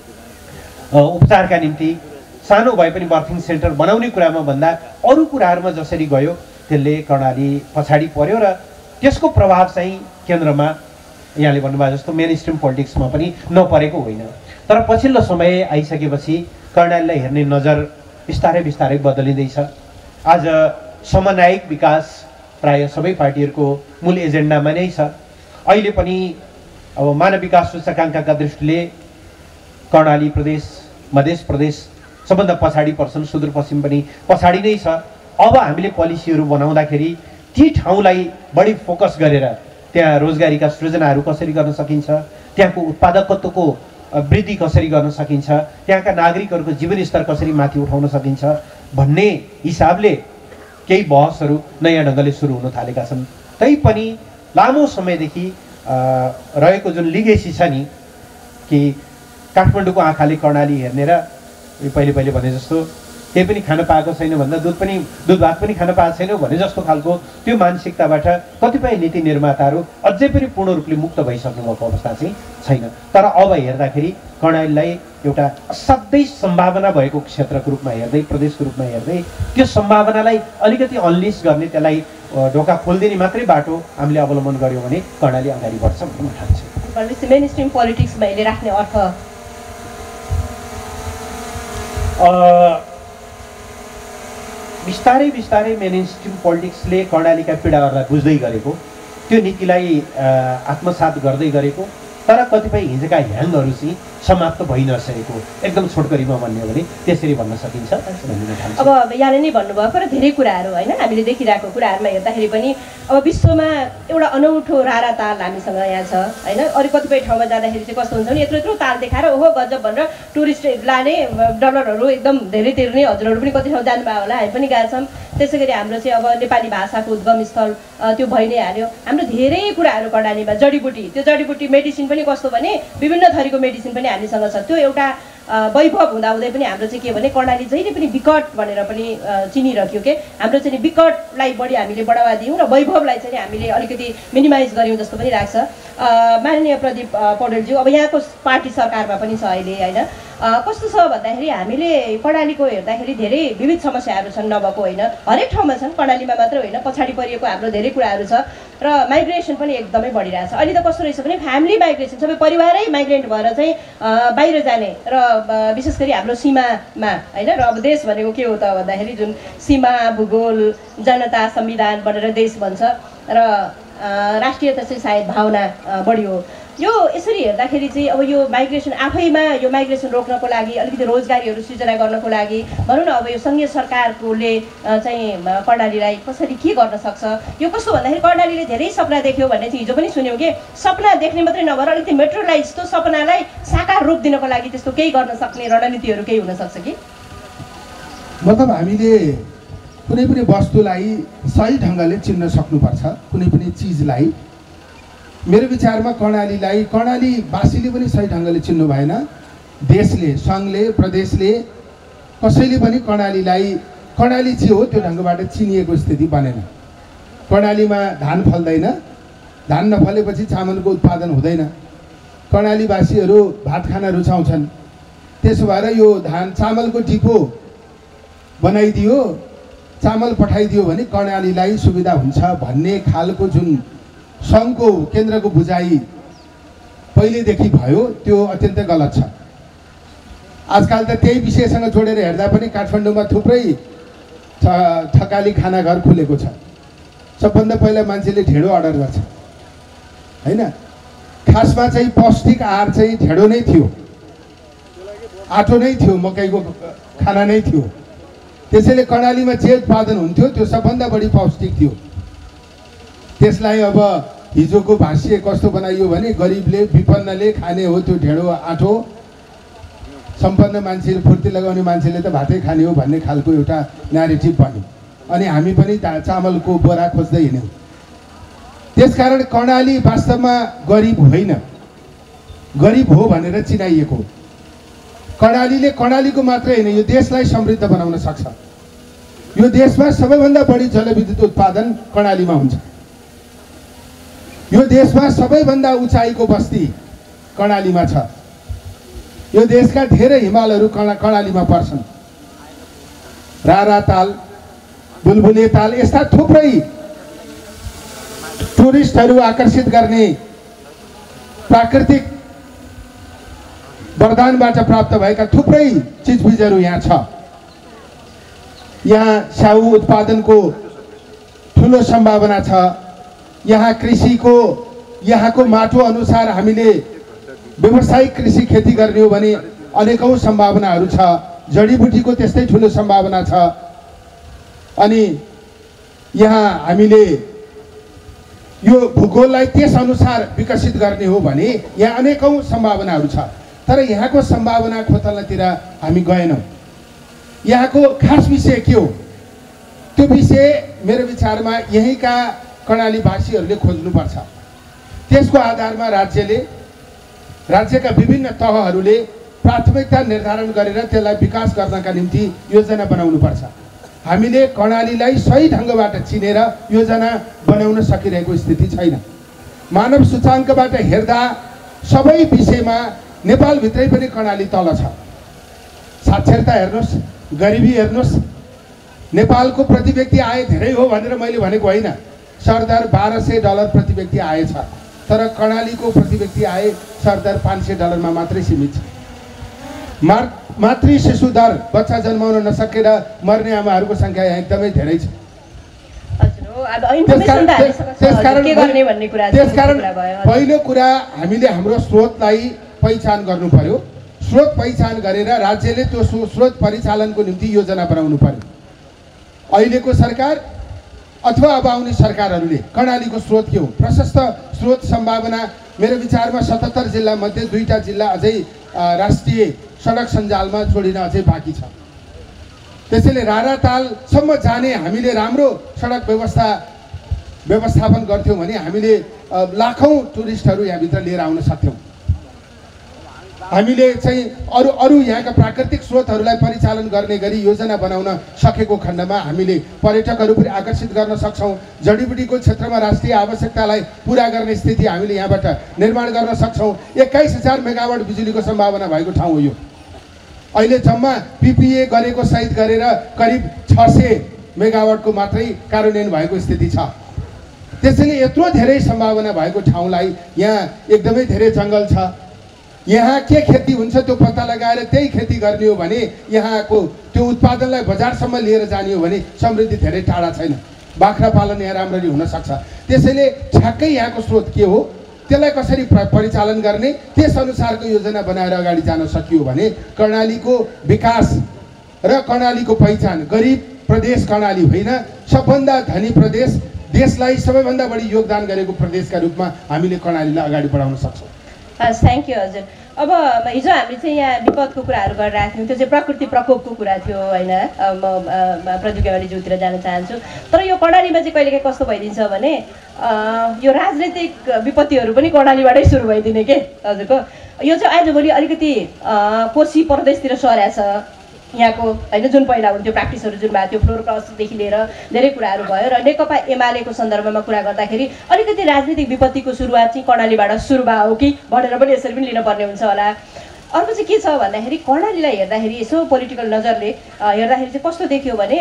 उपचारका निम्ति सानो भए पनि बर्थिङ सेन्टर बनाउने कुरामा भन्दा अरू कुराहरूमा जसरी गयो त्यसले कर्णाली पछाडि पर्यो र त्यसको प्रभाव चाहिँ केन्द्रमा यहाँले भन्नुभयो जस्तो मेन स्ट्रिम पोलिटिक्समा पनि नपरेको होइन। तर पछिल्लो समय आइसकेपछि कर्णालीलाई हेर्ने नजर बिस्तारै बिस्तारै बदलिँदैछ। आज समन्वयिक विकास प्राय सबै पार्टीहरूको मूल एजेन्डामा नै छ। अहिले पनि अब मानव विकास सूचकाङ्कका दृष्टिले कर्णाली प्रदेश, मध्य प्रदेश सबभन्दा पछाडि पर्छन्, सुदूरपश्चिम पनि पछाडि नै छ। अब हामीले पोलिसीहरू बनाउँदाखेरि ती ठाउँलाई बढी फोकस गरेर त्यहाँ रोजगारीका सृजनाहरू कसरी गर्न सकिन्छ, त्यहाँको उत्पादकत्वको वृद्धि कसरी गर्न सकिन्छ, त्यहाँका नागरिकहरूको जीवनस्तर कसरी माथि उठाउन सकिन्छ भन्ने हिसाबले केही बहसहरू नयाँ ढङ्गले सुरु हुन थालेका छन्। तैपनि लामो समयदेखि रहेको जुन लिगेसी छ नि कि काठमाडौँको आँखाले कर्णाली हेर्ने र पहिले पहिले भने जस्तो केही पनि खान पाएको छैन भन्दा दुध पनि दुध भात पनि खान पाएको छैन भने जस्तो खालको त्यो मानसिकताबाट कतिपय नीति निर्माताहरू अझै पनि पूर्ण रूपले मुक्त भइसक्नु भएको अवस्था चाहिँ छैन। तर अब हेर्दाखेरि कर्णालीलाई एउटा असाध्यै सम्भावना भएको क्षेत्रको रूपमा हेर्दै, प्रदेशको रूपमा हेर्दै त्यो सम्भावनालाई अलिकति अनलिस गर्ने, त्यसलाई ढोका खोलिदिने मात्रै बाटो हामीले अवलम्बन गऱ्यौँ भने कर्णाली अगाडि बढ्छ भन्ने म ठान्छु। मेन स्ट्रिम पोलिटिक्समा यसले राख्ने अर्थ बिस्तारै बिस्तारै मेन स्ट्रिम पोलिटिक्सले कर्णालीका पीडाहरूलाई बुझ्दै गरेको, त्यो नीतिलाई आत्मसात गर्दै गरेको, तर कतिपय हिजोका ह्याङहरू चाहिँ समाप्त भइ नसकेको एकदम छोटकरीमा भन्ने हो भने त्यसरी भन्न सकिन्छ। अब यहाँले नै भन्नुभयो तर धेरै कुराहरू होइन, हामीले देखिरहेको कुराहरूमा हेर्दाखेरि पनि अब विश्वमा एउटा अनौठो रारा ताल हामीसँग यहाँ छ होइन। अरू कतिपय ठाउँमा जाँदाखेरि चाहिँ कस्तो हुन्छ भने यत्रो यत्रो ताल देखाएर ओहो गजब भनेर टुरिस्ट लाने, डलरहरू एकदम धेरै तिर्ने, हजुरहरू पनि कति ठाउँ जानुभयो होला, हामी पनि गएका छौँ। त्यसै गरी हाम्रो चाहिँ अब नेपाली भाषाको उद्गम स्थल त्यो भइ नै हाल्यो। हाम्रो धेरै कुराहरू कर्णालीमा जडीबुटी, त्यो जडीबुटी मेडिसिन पनि कस्तो भने विभिन्न थरीको मेडिसिन पनि हामीसँग छ। त्यो एउटा वैभव हुँदाहुँदै पनि हाम्रो चाहिँ के भने कर्णाली जहिले पनि विकट भनेर पनि चिनिरह्यो के, हाम्रो चाहिँ विकटलाई बढी हामीले बढावा दियौँ र वैभवलाई चाहिँ हामीले अलिकति मिनिमाइज गऱ्यौँ जस्तो पनि लाग्छ। माननीय प्रदीप पौडेलज्यू अब यहाँको पार्टी सरकारमा पनि छ अहिले होइन, कस्तो छ भन्दाखेरि हामीले कर्णालीको हेर्दाखेरि धेरै विविध समस्याहरू छन्, नभएको होइन, हरेक ठाउँमा छन्, कर्णालीमा मात्रै होइन, पछाडि परिएको हाम्रो धेरै कुराहरू छ र माइग्रेसन पनि एकदमै बढिरहेछ। अहिले त कस्तो रहेछ भने फ्यामिली माइग्रेसन, सबै परिवारै माइग्रेन्ट भएर चाहिँ बाहिर जाने र विशेष गरी हाम्रो सीमामा होइन। र अब देश भनेको के हो त भन्दाखेरि जुन सीमा, भूगोल, जनता, संविधान बनेर देश भन्छ र राष्ट्रियता चाहिँ सायद भावना बढी हो। यो यसरी हेर्दाखेरि चाहिँ अब यो माइग्रेसन आफैमा, यो माइग्रेसन रोक्नको लागि अलिकति रोजगारीहरू सृजना गर्नको लागि भनौँ न, अब यो सङ्घीय सरकारले चाहिँ कर्णालीलाई कसरी के गर्न सक्छ, यो कस्तो भन्दाखेरि कर्णालीले धेरै सपना देख्यो भन्ने चाहिँ हिजो पनि सुन्यौँ कि, सपना देख्ने मात्रै नभएर अलिकति मेट्रोलाइज त्यो सपनालाई साकार रूप दिनको लागि त्यस्तो केही गर्न सक्ने रणनीतिहरू केही हुनसक्छ कि? मतलब हामीले कुनै पनि वस्तुलाई सही ढङ्गले चिन्न सक्नुपर्छ, कुनै पनि चिजलाई। मेरो विचारमा कर्णालीलाई कर्णालीवासीले पनि सही ढङ्गले चिन्नु भएन, देशले, सङ्घले, प्रदेशले कसैले पनि कर्णालीलाई कर्णाली जे हो त्यो ढङ्गबाट चिनिएको स्थिति बनेन। कर्णालीमा धान फल्दैन, धान नफलेपछि चामलको उत्पादन हुँदैन, कर्णालीवासीहरू भात खान रुचाउँछन्। त्यसो भएर यो धान चामलको डिपो बनाइदियो, चामल पठाइदियो भने कर्णालीलाई सुविधा हुन्छ भन्ने खालको जुन सङ्घको केन्द्रको बुझाइ पहिलेदेखि भयो त्यो अत्यन्तै गलत छ। आजकल त त्यही विषयसँग जोडेर हेर्दा पनि काठमाडौँमा थुप्रै ठकाली खाना घर खुलेको छ। सबभन्दा पहिला मान्छेले ढेँडो अर्डर गर्छ हैन। खासमा चाहिँ पौष्टिक आहार चाहिँ ढेँडो नै थियो, आटो नै थियो, मकैको खाना नै थियो। त्यसैले कर्णालीमा जे उत्पादन हुन्थ्यो त्यो सबभन्दा बढी पौष्टिक थियो। त्यसलाई अब हिजोको भाष्य कस्तो बनाइयो भने गरिबले विपन्नले खाने हो त्यो ढेँडो आटो, सम्पन्न मान्छेले फुर्ती लगाउने मान्छेले त भातै खाने हो भन्ने खालको एउटा न्यारेटिभ बन्यो। अनि हामी पनि चामलको बोरा खोज्दै हिँड्यौँ। त्यसकारण कर्णाली वास्तवमा गरिब होइन, गरिब हो भनेर चिनाइएको। कर्णालीले कर्णालीको मात्रै होइन यो देशलाई समृद्ध बनाउन सक्छ। यो देशमा सबैभन्दा बढी जलविद्युत उत्पादन कर्णालीमा हुन्छ। यो देशमा सबैभन्दा उचाइको बस्ती कर्णालीमा छ। यो देशका धेरै हिमालहरू कर्णालीमा पर्छन्। रारा ताल, बुलबुले ताल यस्ता थुप्रै टुरिस्टहरू आकर्षित गर्ने प्राकृतिक वरदानबाट प्राप्त भएका थुप्रै चिजबिजहरू यहाँ छ। यहाँ स्याउ उत्पादनको ठुलो सम्भावना छ। यहाँ कृषिको यहाँको माटो अनुसार हामीले व्यावसायिक कृषि खेती गर्ने हो भने अनेकौं सम्भावनाहरू छ। जडीबुटीको त्यस्तै ठुलो सम्भावना छ। अनि यहाँ हामीले यो भूगोललाई त्यस अनुसार विकसित गर्ने हो भने यहाँ अनेकौं सम्भावनाहरू छ। तर यहाँको सम्भावना खोतल्नतिर हामी गएनौँ। यहाँको खास विषय के हो त्यो विषय मेरो विचारमा यहीँका कर्णालीवासीहरूले खोज्नुपर्छ। त्यसको आधारमा राज्यले राज्यका विभिन्न तहहरूले प्राथमिकता निर्धारण गरेर त्यसलाई विकास गर्नका निम्ति योजना बनाउनुपर्छ। हामीले कर्णालीलाई सही ढङ्गबाट चिनेर योजना बनाउन सकिरहेको स्थिति छैन। मानव सूचाङ्कबाट हेर्दा सबै विषयमा नेपालभित्रै पनि कर्णाली तल छ। साक्षरता हेर्नुहोस्, गरिबी हेर्नुहोस्, नेपालको प्रति व्यक्ति आय धेरै हो भनेर मैले भनेको होइन। सरदर बाह्र सय डलर प्रति व्यक्ति आय छ, तर कर्णालीको प्रति व्यक्ति आय सरदर पाँच सय डलरमा मात्रै सीमित छ। मार मातृ शिशु दर, बच्चा जन्माउन नसकेर मर्ने आमाहरूको सङ्ख्या यहाँ एकदमै धेरै छ। त्यसकारण पहिलो कुरा हामीले हाम्रो स्रोतलाई पहिचान गर्नु पर्यो। स्रोत पहिचान गरेर राज्यले त्यो स्रोत परिचालनको निम्ति योजना बनाउनु पर्यो। अहिलेको सरकार अथवा अब आउने सरकारहरूले कर्णालीको स्रोत के हो, प्रशस्त स्रोत सम्भावना मेरो विचारमा सतहत्तर जिल्ला मध्ये दुईटा जिल्ला अझै राष्ट्रिय सडक सञ्जालमा जोडिन अझै बाँकी छ। त्यसैले रारा तालसम्म जाने हामीले राम्रो सडक व्यवस्था व्यवस्थापन गर्थ्यौँ भने हामीले लाखौँ टुरिस्टहरू यहाँभित्र लिएर आउन सक्थ्यौँ। हामीले चाहिँ अरू अरू यहाँका प्राकृतिक स्रोतहरूलाई परिचालन गर्ने गरी योजना बनाउन सकेको खण्डमा हामीले पर्यटकहरू पनि आकर्षित गर्न सक्छौँ। जडीबुटीको क्षेत्रमा राष्ट्रिय आवश्यकतालाई पुरा गर्ने स्थिति हामीले यहाँबाट निर्माण गर्न सक्छौँ। एक्काइस हजार मेगावाट बिजुलीको सम्भावना भएको ठाउँ हो यो। अहिले जम्मा पिपिए गरेको सहित गरेर करिब छ सय मेगावाटको मात्रै कार्यान्वयन भएको स्थिति छ। त्यसैले यत्रो धेरै सम्भावना भएको ठाउँलाई यहाँ एकदमै धेरै जङ्गल छ। यहाँ के खेती हुन्छ त्यो पत्ता लगाएर त्यही खेती गर्ने हो भने यहाँको त्यो उत्पादनलाई बजारसम्म लिएर जाने हो भने समृद्धि धेरै टाढा छैन। बाख्रा पालन यहाँ राम्ररी हुन सक्छ। त्यसैले ठ्याक्कै यहाँको स्रोत के हो त्यसलाई कसरी परिचालन गर्ने त्यस अनुसारको योजना बनाएर अगाडि जान सकियो भने कर्णालीको विकास र कर्णालीको पहिचान, गरिब प्रदेश कर्णाली होइन, सबभन्दा धनी प्रदेश, देशलाई सबैभन्दा बढी योगदान गरेको प्रदेशका रूपमा हामीले कर्णालीलाई अगाडि बढाउन सक्छौँ। हस्, थ्याङ्क यू हजुर। अब हिजो हामीले चाहिँ यहाँ विपदको कुराहरू गरिरहेको थियौँ, त्यो चाहिँ प्रकृति प्रकोपको कुरा थियो होइन। म प्रदीप गेवालीज्यूतिर जान चाहन्छु। तर यो कर्णालीमा चाहिँ कहिलेकाहीँ कस्तो भइदिन्छ भने यो राजनैतिक विपत्तिहरू पनि कर्णालीबाटै सुरु भइदिने के हजुरको। यो चाहिँ आजभोलि अलिकति कोशी प्रदेशतिर सरेको छ यहाँको होइन जुन पहिला हुन्थ्यो प्र्याक्टिसहरू जुन भएको थियो फ्लोर क्रसदेखि लिएर धेरै कुराहरू भयो र नेकपा एमालेको सन्दर्भमा कुरा गर्दाखेरि अलिकति राजनीतिक विपत्तिको सुरुवात चाहिँ कर्णालीबाट सुरु भयो हो कि भनेर पनि यसरी पनि लिनुपर्ने हुन्छ होला। अर्को चाहिँ के छ भन्दाखेरि कर्णालीलाई हेर्दाखेरि यसो पोलिटिकल नजरले हेर्दाखेरि चाहिँ कस्तो देखियो भने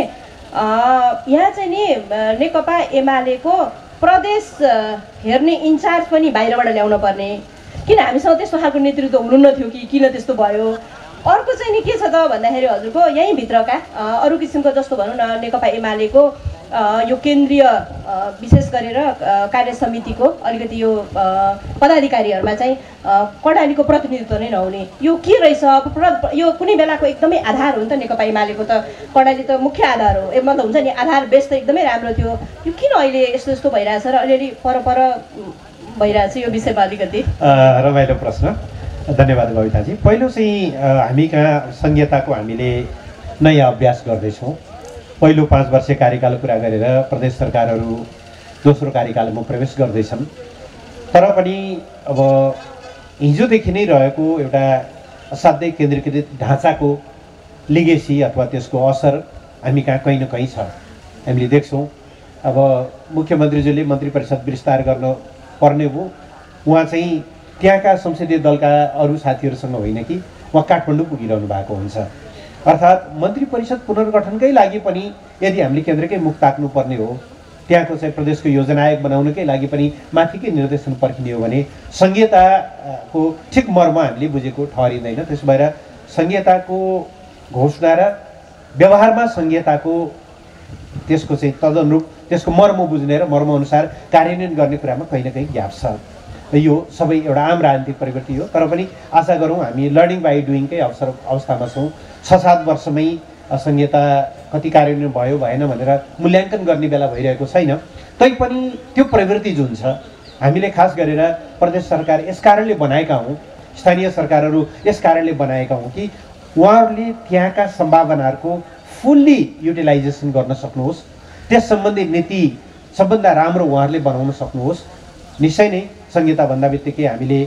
यहाँ चाहिँ नि नेकपा एमालेको प्रदेश हेर्ने इन्चार्ज पनि बाहिरबाट ल्याउन पर्ने, किन हामीसँग त्यस्तो खालको नेतृत्व हुनुहुन्न थियो कि किन त्यस्तो भयो। अर्को चाहिँ नि के छ त भन्दाखेरि हजुरको यहीँभित्रका अरू किसिमको जस्तो भनौँ न नेकपा एमालेको यो केन्द्रीय विशेष गरेर कार्य समितिको अलिकति यो पदाधिकारीहरूमा चाहिँ कर्णालीको प्रतिनिधित्व नै नहुने, यो के रहेछ? यो कुनै बेलाको एकदमै आधार हो नि त नेकपा एमालेको त, कर्णाली त मुख्य आधार हो, मतलब हुन्छ नि आधार बेस त एकदमै राम्रो थियो, यो किन अहिले यस्तो यस्तो भइरहेछ र अलिअलि पर पर भइरहेछ यो विषयमा अलिकति रमाइलो प्रश्न। धन्यवाद बबिताजी। पहिलो चाहिँ हामी कहाँ संहिताको हामीले नयाँ अभ्यास गर्दैछौँ। पहिलो पाँच वर्ष कार्यकाल पुरा गरेर प्रदेश सरकारहरू दोस्रो कार्यकालमा प्रवेश गर्दैछन्, तर पनि अब हिजोदेखि नै रहेको एउटा असाध्यै केन्द्रीकृत ढाँचाको लिगेसी अथवा त्यसको असर हामी कहाँ कहीँ न कहीँ छ। हामीले देख्छौँ अब मुख्यमन्त्रीज्यूले मन्त्री परिषद विस्तार गर्न पर्ने भयो, उहाँ चाहिँ त्यहाँका संसदीय दलका अरू साथीहरूसँग होइन कि उहाँ काठमाडौँ पुगिरहनु भएको हुन्छ। अर्थात् मन्त्री परिषद पुनर्गठनकै लागि पनि यदि हामीले केन्द्रकै मुख ताक्नुपर्ने हो, त्यहाँको चाहिँ प्रदेशको योजना आयोग बनाउनकै लागि पनि माथिकै निर्देशन पर्खिने हो भने संहिताको ठिक मर्म हामीले बुझेको ठहरिँदैन। त्यसो भएर संहिताको घोषणा र व्यवहारमा संहिताको त्यसको चाहिँ तदनुरूप त्यसको मर्म बुझ्ने र मर्मअनुसार कार्यान्वयन गर्ने कुरामा कहीँ न कहीँ ग्याप छ। यो सबै एउटा आम राजनीतिक प्रवृत्ति हो, तर पनि आशा गरौँ हामी लर्निङ बाई डुइङकै अवसर अवस्थामा छौँ। छ सात वर्षमै संहिता कति कार्यान्वयन भयो भएन भनेर मूल्याङ्कन गर्ने बेला भइरहेको छैन। तैपनि त्यो प्रवृत्ति जुन छ हामीले खास गरेर प्रदेश सरकार यस कारणले बनाएका हौँ, स्थानीय सरकारहरू यस कारणले बनाएका हौँ कि उहाँहरूले त्यहाँका सम्भावनाहरूको फुल्ली युटिलाइजेसन गर्न सक्नुहोस्, त्यस सम्बन्धी नीति सबभन्दा राम्रो उहाँहरूले बनाउन सक्नुहोस्। निश्चय नै संहिता भन्दा बित्तिकै हामीले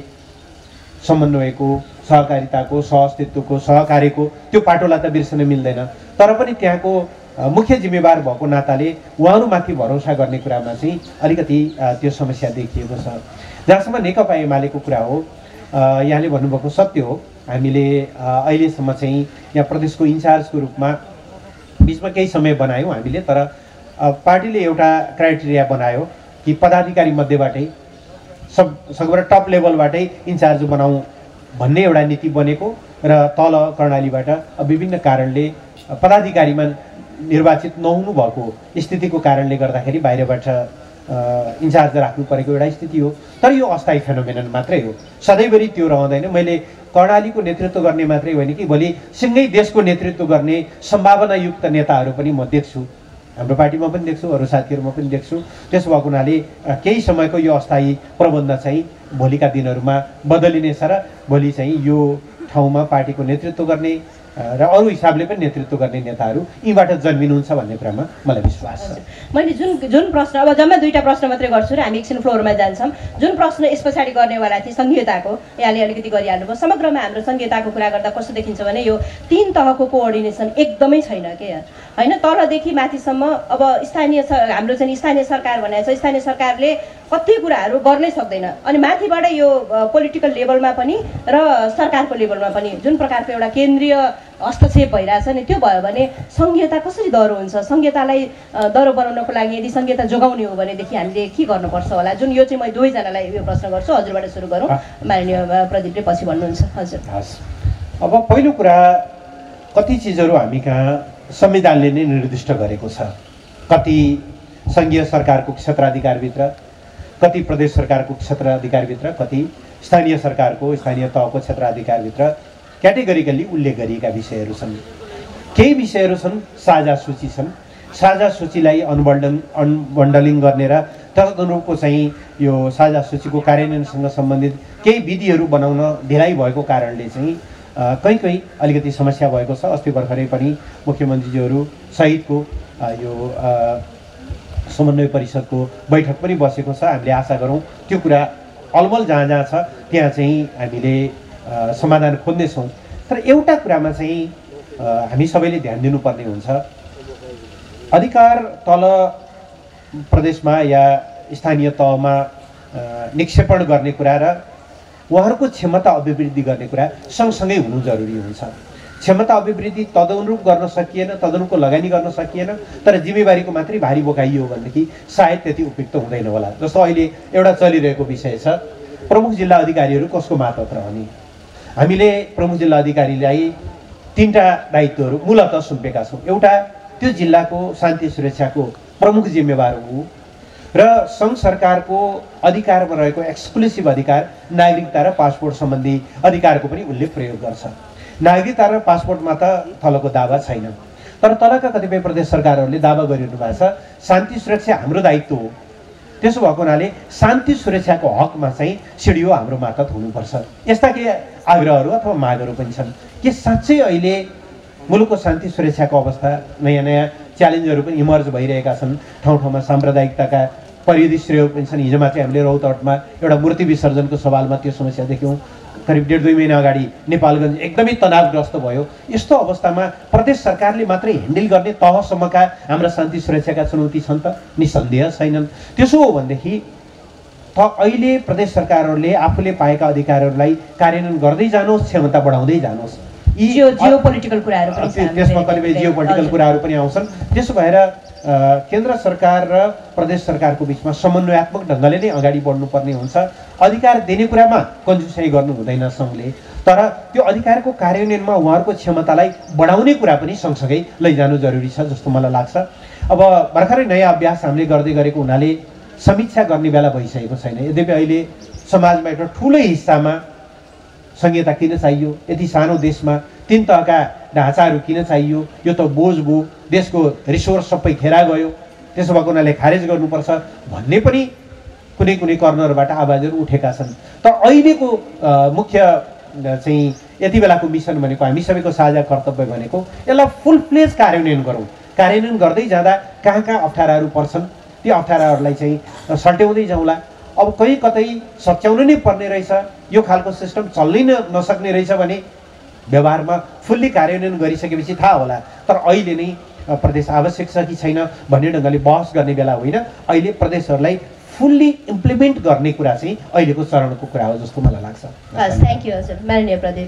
समन्वयको, सहकारिताको, सहअस्तित्वको, सहकार्यको त्यो पाटोलाई त बिर्सन मिल्दैन, तर पनि त्यहाँको मुख्य जिम्मेवार भएको नाताले उहाँहरूमाथि भरोसा गर्ने कुरामा चाहिँ अलिकति त्यो समस्या देखिएको छ। जहाँसम्म नेकपा एमालेको कुरा हो, यहाँले भन्नुभएको सत्य हो। हामीले अहिलेसम्म चाहिँ यहाँ प्रदेशको इन्चार्जको रूपमा बिचमा केही समय बनायौँ हामीले, तर पार्टीले एउटा क्राइटेरिया बनायो कि पदाधिकारी मध्येबाटै सब सबैबाट टप लेभलबाटै इन्चार्ज बनाऊ भन्ने एउटा नीति बनेको र तल कर्णालीबाट विभिन्न कारणले पदाधिकारीमा निर्वाचित नहुनु भएको स्थितिको कारणले गर्दाखेरि बाहिरबाट इन्चार्ज राख्नु परेको एउटा स्थिति हो। तर यो अस्थायी फेनोमेनन मात्रै हो, सधैँभरि त्यो रहँदैन। मैले कर्णालीको नेतृत्व गर्ने मात्रै होइन कि भोलि सिँगै देशको नेतृत्व गर्ने सम्भावनायुक्त नेताहरू पनि म देख्छु, हाम्रो पार्टीमा पनि देख्छु, अरू साथीहरूमा पनि देख्छु। त्यसो भएको हुनाले केही समयको यो अस्थायी प्रबन्ध चाहिँ भोलिका दिनहरूमा बदलिनेछ र भोलि चाहिँ यो ठाउँमा पार्टीको नेतृत्व गर्ने र अरू हिसाबले पनि नेतृत्व गर्ने नेताहरू यीबाट जन्मिनुहुन्छ भन्ने कुरामा मलाई विश्वास छ। मैले जुन जुन प्रश्न अब जम्मा दुईवटा प्रश्न मात्रै गर्छु र हामी एकछिन फ्लोरमा जान्छौँ। जुन प्रश्न यस पछाडि गर्नेवाला थिएँ संहिताको, यहाँले अलिकति गरिहाल्नुभयो। समग्रमा हाम्रो संहिताको कुरा गर्दा कस्तो देखिन्छ भने यो तीन तहको कोअर्डिनेसन एकदमै छैन के होइन, तलदेखि माथिसम्म। अब स्थानीय हाम्रो चाहिँ स्थानीय सरकार भनेको छ, स्थानीय सरकारले कति कुराहरू गर्नै सक्दैन, अनि माथिबाट यो पोलिटिकल लेभलमा पनि र सरकारको लेभलमा पनि जुन प्रकारको एउटा केन्द्रीय हस्तक्षेप भइरहेछ नि, त्यो भयो भने संहिता कसरी दह्रो हुन्छ? संहितालाई दह्रो बनाउनको लागि यदि संहिता जोगाउने हो भनेदेखि हामीले के गर्नुपर्छ होला? जुन यो चाहिँ म दुवैजनालाई यो प्रश्न गर्छु, हजुरबाट सुरु गरौँ, माननीय प्रदीपले पछि भन्नुहुन्छ। हजुर, हस्। अब पहिलो कुरा, कति चिजहरू हामी कहाँ संविधानले नै निर्दिष्ट गरेको छ, कति सङ्घीय सरकारको क्षेत्राधिकारभित्र, कति प्रदेश सरकारको क्षेत्राधिकारभित्र, कति स्थानीय सरकारको स्थानीय तहको क्षेत्राधिकारभित्र क्याटेगोरिकली उल्लेख गरिएका विषयहरू छन्। केही विषयहरू छन् साझा सूची छन्, साझा सूचीलाई अनबन्डल अनबन्डलिङ गर्ने र तदनुरूपको चाहिँ यो साझा सूचीको कार्यान्वयनसँग सम्बन्धित केही विधिहरू बनाउन ढिलाइ भएको कारणले चाहिँ कहीँ कहीँ अलिकति समस्या भएको छ। अस्ति भर्खरै पनि मुख्यमन्त्रीज्यूहरू सहितको यो समन्वय परिषदको बैठक पनि बसेको छ। हामीले आशा गरौँ त्यो कुरा अलमल जहाँ जहाँ छ त्यहाँ चाहिँ हामीले समाधान खोज्नेछौँ। तर एउटा कुरामा चाहिँ हामी सबैले ध्यान दिनुपर्ने हुन्छ। अधिकार तल प्रदेशमा या स्थानीय तहमा निक्षेपण गर्ने कुरा र उहाँहरूको क्षमता अभिवृद्धि गर्ने कुरा सँगसँगै हुनु जरुरी हुन्छ। क्षमता अभिवृद्धि तदनुरूप गर्न सकिएन, तदनुरूपको लगानी गर्न सकिएन, तर जिम्मेवारीको मात्रै भारी बोकाइयो भनेदेखि सायद त्यति उपयुक्त हुँदैन होला। जस्तो अहिले एउटा चलिरहेको विषय छ, प्रमुख जिल्ला अधिकारीहरू कसको मातहत रहने। हामीले प्रमुख जिल्ला अधिकारीलाई तीनटा दायित्वहरू मूलतः सुम्पेका छौँ। एउटा त्यो जिल्लाको शान्ति सुरक्षाको प्रमुख जिम्मेवार हो र सङ्घ सरकारको अधिकारमा रहेको एक्सक्लुसिभ अधिकार नागरिकता र पासपोर्ट सम्बन्धी अधिकारको पनि उसले प्रयोग गर्छ। नागरिकता र पासपोर्टमा त तलको दावा छैन, तर तलका कतिपय प्रदेश सरकारहरूले दावा गरिरहनु भएको छ शान्ति सुरक्षा हाम्रो दायित्व हो। त्यसो भएको हुनाले शान्ति सुरक्षाको हकमा चाहिँ सिडिओ हाम्रो मातहत हुनुपर्छ। यस्ता केही आग्रहहरू अथवा मागहरू पनि छन्। के साँच्चै अहिले मुलुकको शान्ति सुरक्षाको अवस्था, नयाँ नयाँ च्यालेन्जहरू पनि इमर्ज भइरहेका छन्। ठाउँ ठाउँमा साम्प्रदायिकताका परिदृश्यहरू पनि छन्। हिजो मात्रै हामीले रौतहटमा एउटा मूर्ति विसर्जनको सवालमा त्यो समस्या देख्यौँ। करिब डेढ दुई महिना अगाडि नेपालगञ्ज एकदमै तनावग्रस्त भयो। यस्तो अवस्थामा प्रदेश सरकारले मात्रै ह्यान्डल गर्ने तहसम्मका हाम्रा शान्ति सुरक्षाका चुनौती छन् त? निसन्देह छैनन्। त्यसो हो भनेदेखि त अहिले प्रदेश सरकारहरूले आफूले पाएका अधिकारहरूलाई कार्यान्वयन गर्दै जानुहोस्, क्षमता बढाउँदै जानुहोस्। जियो जियो पोलिटिकल कुराहरू पनि त्यसमा कतिपय जियो पोलिटिकल कुराहरू पनि आउँछन्। त्यसो भएर केन्द्र सरकार र प्रदेश सरकारको बिचमा समन्वयात्मक ढङ्गले नै अगाडि बढ्नुपर्ने हुन्छ। अधिकार दिने कुरामा कन्जुसाइ गर्नु हुँदैन सङ्घले, तर त्यो अधिकारको कार्यान्वयनमा उहाँहरूको क्षमतालाई बढाउने कुरा पनि सँगसँगै लैजानु जरुरी छ जस्तो मलाई लाग्छ। अब भर्खरै नयाँ अभ्यास हामीले गर्दै गरेको हुनाले समीक्षा गर्ने बेला भइसकेको छैन। यद्यपि अहिले समाजमा एउटा ठुलै हिस्सामा संहिता किन चाहियो, यति सानो देशमा तीन तहका ढाँचाहरू किन चाहियो, यो त बोझ भयो, देशको रिसोर्स सबै खेरा गयो, त्यसो भएको हुनाले खारेज गर्नुपर्छ भन्ने पनि कुनै कुनै कर्नरबाट आवाजहरू उठेका छन्। तर अहिलेको मुख्य चाहिँ यति बेलाको मिसन भनेको, हामी सबैको साझा कर्तव्य भनेको यसलाई फुल फ्लेज कार्यान्वयन गरौँ। कार्यान्वयन गर्दै जाँदा कहाँ कहाँ अप्ठ्याराहरू पर्छन् ती अप्ठ्याराहरूलाई चाहिँ सल्ट्याउँदै जाउँला। अब कहीँ कतै सच्याउनु नै पर्ने रहेछ, यो खालको सिस्टम चल्नै नसक्ने रहेछ भने व्यवहारमा फुल्ली कार्यान्वयन गरिसकेपछि थाहा होला। तर अहिले नै प्रदेश आवश्यक छ कि छैन भन्ने ढङ्गले बहस गर्ने बेला होइन। अहिले प्रदेशहरूलाई फुल्ली इम्प्लिमेन्ट गर्ने कुरा चाहिँ अहिलेको चरणको कुरा हो जस्तो मलाई लाग्छ। थ्याङ्क यू हजुर। माननीय प्रदेश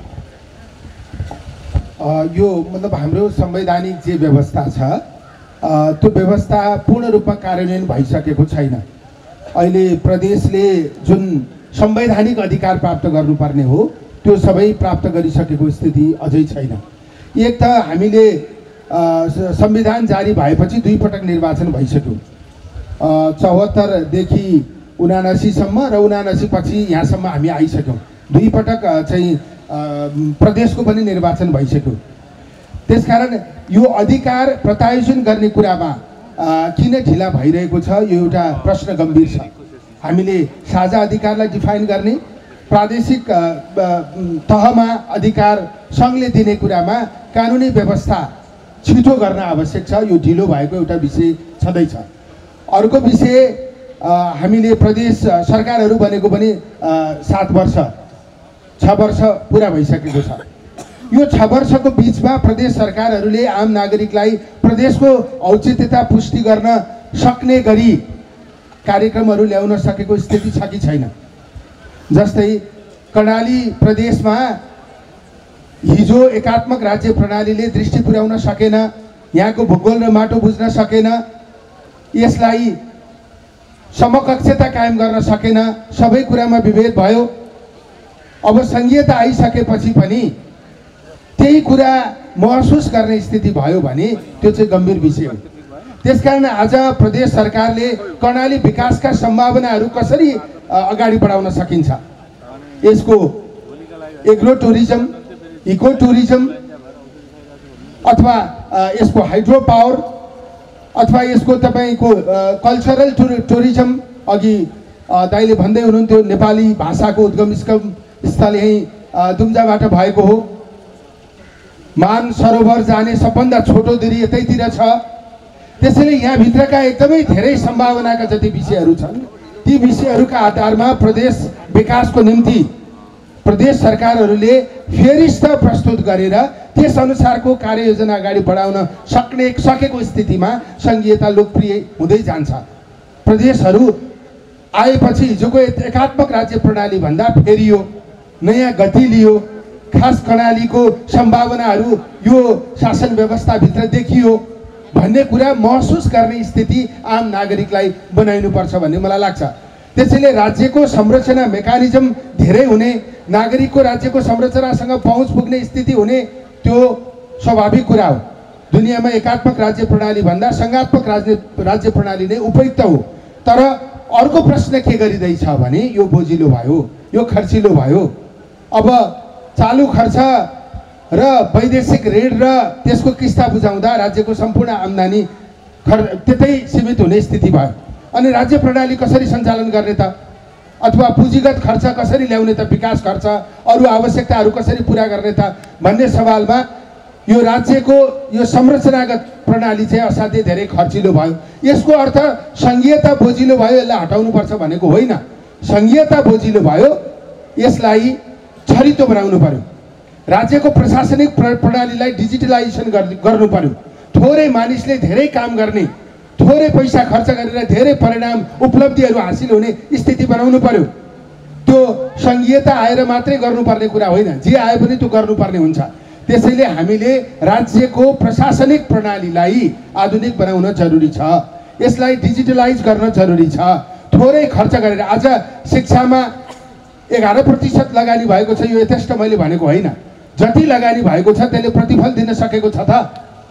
यो मतलब हाम्रो संवैधानिक जे व्यवस्था छ त्यो व्यवस्था पूर्ण रूपमा कार्यान्वयन भइसकेको छैन। अहिले प्रदेशले जुन संवैधानिक अधिकार प्राप्त गर्नुपर्ने हो त्यो सबै प्राप्त गरिसकेको स्थिति अझै छैन। एक त हामीले संविधान जारी भएपछि दुई पटक निर्वाचन भइसक्यो, चौहत्तरदेखि उनासीसम्म र उनासी पछि यहाँसम्म हामी आइसक्यौँ। दुई पटक चाहिँ प्रदेशको पनि निर्वाचन भइसक्यो। त्यसकारण यो अधिकार प्रत्यायोजन गर्ने कुरामा किन ढिला भइरहेको छ यो एउटा प्रश्न गम्भीर छ। हामीले साझा अधिकारलाई डिफाइन गर्ने, प्रादेशिक तहमा अधिकार सङ्घले दिने कुरामा कानुनी व्यवस्था छिटो गर्न आवश्यक छ। यो ढिलो भएको एउटा विषय छँदैछ। अर्को विषय, हामीले प्रदेश सरकारहरू बनेको पनि सात वर्ष छ वर्ष पुरा भइसकेको छ। यो छ वर्षको बिचमा प्रदेश सरकारहरूले आम नागरिकलाई प्रदेशको औचित्यता पुष्टि गर्न सक्ने गरी कार्यक्रमहरू ल्याउन सकेको स्थिति छ कि छैन। जस्तै कर्णाली प्रदेशमा हिजो एकात्मक राज्य प्रणालीले दृष्टि पुर्याउन सकेन, यहाँको भूगोल र माटो बुझ्न सकेन, यसलाई समकक्षता कायम गर्न सकेन, सबै कुरामा विभेद भयो। अब संघीयता आइसकेपछि पनि त्यही कुरा महसुस गर्ने स्थिति भयो भने त्यो चाहिँ गम्भीर विषय हो। त्यसकारण आज प्रदेश सरकारले कर्णाली विकासका सम्भावनाहरू कसरी अगाडि बढाउन सकिन्छ, यसको एग्रो टुरिज्म, इको टुरिज्म अथवा यसको हाइड्रो पावर अथवा यसको तपाईँको कल्चरल टुर टुरिज्म, अघि दाइले भन्दै हुनुहुन्थ्यो नेपाली भाषाको उद्गम स्थल यहीँ दुम्जाबाट भएको हो। मान सरोवर जाने सबभन्दा छोटो दूरी यतैतिर छ। त्यसैले यहाँभित्रका एकदमै धेरै सम्भावनाका जति विषयहरू छन् ती विषयहरूका आधारमा प्रदेश विकासको निम्ति प्रदेश सरकारहरूले फेरिस्त प्रस्तुत गरेर ती त्यसअनुसारको कार्ययोजना अगाडि बढाउन सक्ने सकेको स्थितिमा सङ्घीयता लोकप्रिय हुँदै जान्छ। प्रदेशहरू आएपछि हिजोको एकात्मक राज्य प्रणालीभन्दा फेरियो, नयाँ गति लियो, खास कर्णालीको सम्भावनाहरू यो शासन व्यवस्थाभित्र देखियो भन्ने कुरा महसुस गर्ने स्थिति आम नागरिकलाई बनाइनुपर्छ भन्ने मलाई लाग्छ। त्यसैले राज्यको संरचना मेकानिजम धेरै हुने, नागरिकको राज्यको संरचनासँग पहुँच पुग्ने स्थिति हुने त्यो स्वाभाविक कुरा हो। दुनियाँमा एकात्मक राज्य प्रणाली भन्दा सङ्घात्मक राज्य राज्य प्रणाली नै उपयुक्त हो। तर अर्को प्रश्न के गरिँदैछ भने यो बोजिलो भयो, यो खर्चिलो भयो। अब चालु खर्च र वैदेशिक ऋण र त्यसको किस्ता बुझाउँदा राज्यको सम्पूर्ण आम्दानी खर्च त्यतै सीमित हुने स्थिति भयो। अनि राज्य प्रणाली कसरी सञ्चालन गर्ने त, अथवा पुँजीगत खर्च कसरी ल्याउने त, विकास खर्च अरू आवश्यकताहरू कसरी पुरा गर्ने त भन्ने सवालमा यो राज्यको यो संरचनागत प्रणाली चाहिँ असाध्यै धेरै खर्चिलो भयो। यसको अर्थ सङ्घीयता बोजिलो भयो यसलाई हटाउनुपर्छ भनेको होइन। सङ्घीयता बोजिलो भयो, यसलाई छरितो बनाउनु पर्यो। राज्यको प्रशासनिक प्रणालीलाई डिजिटलाइजेसन गर्नु पर्यो। थोरै मानिसले धेरै काम गर्ने, थोरै पैसा खर्च गरेर धेरै परिणाम उपलब्धिहरू हासिल हुने स्थिति बनाउनु पर्यो। त्यो सङ्घीयता आएर मात्रै गर्नुपर्ने कुरा होइन, जे आए पनि त्यो गर्नुपर्ने हुन्छ। त्यसैले हामीले राज्यको प्रशासनिक प्रणालीलाई आधुनिक बनाउन जरुरी छ, यसलाई डिजिटलाइज गर्न जरुरी छ। थोरै खर्च गरेर आज शिक्षामा एघार प्रतिशत लगानी भएको छ, यो यथेष्ट मैले भनेको होइन। जति लगानी भएको छ त्यसले प्रतिफल दिन सकेको छ त।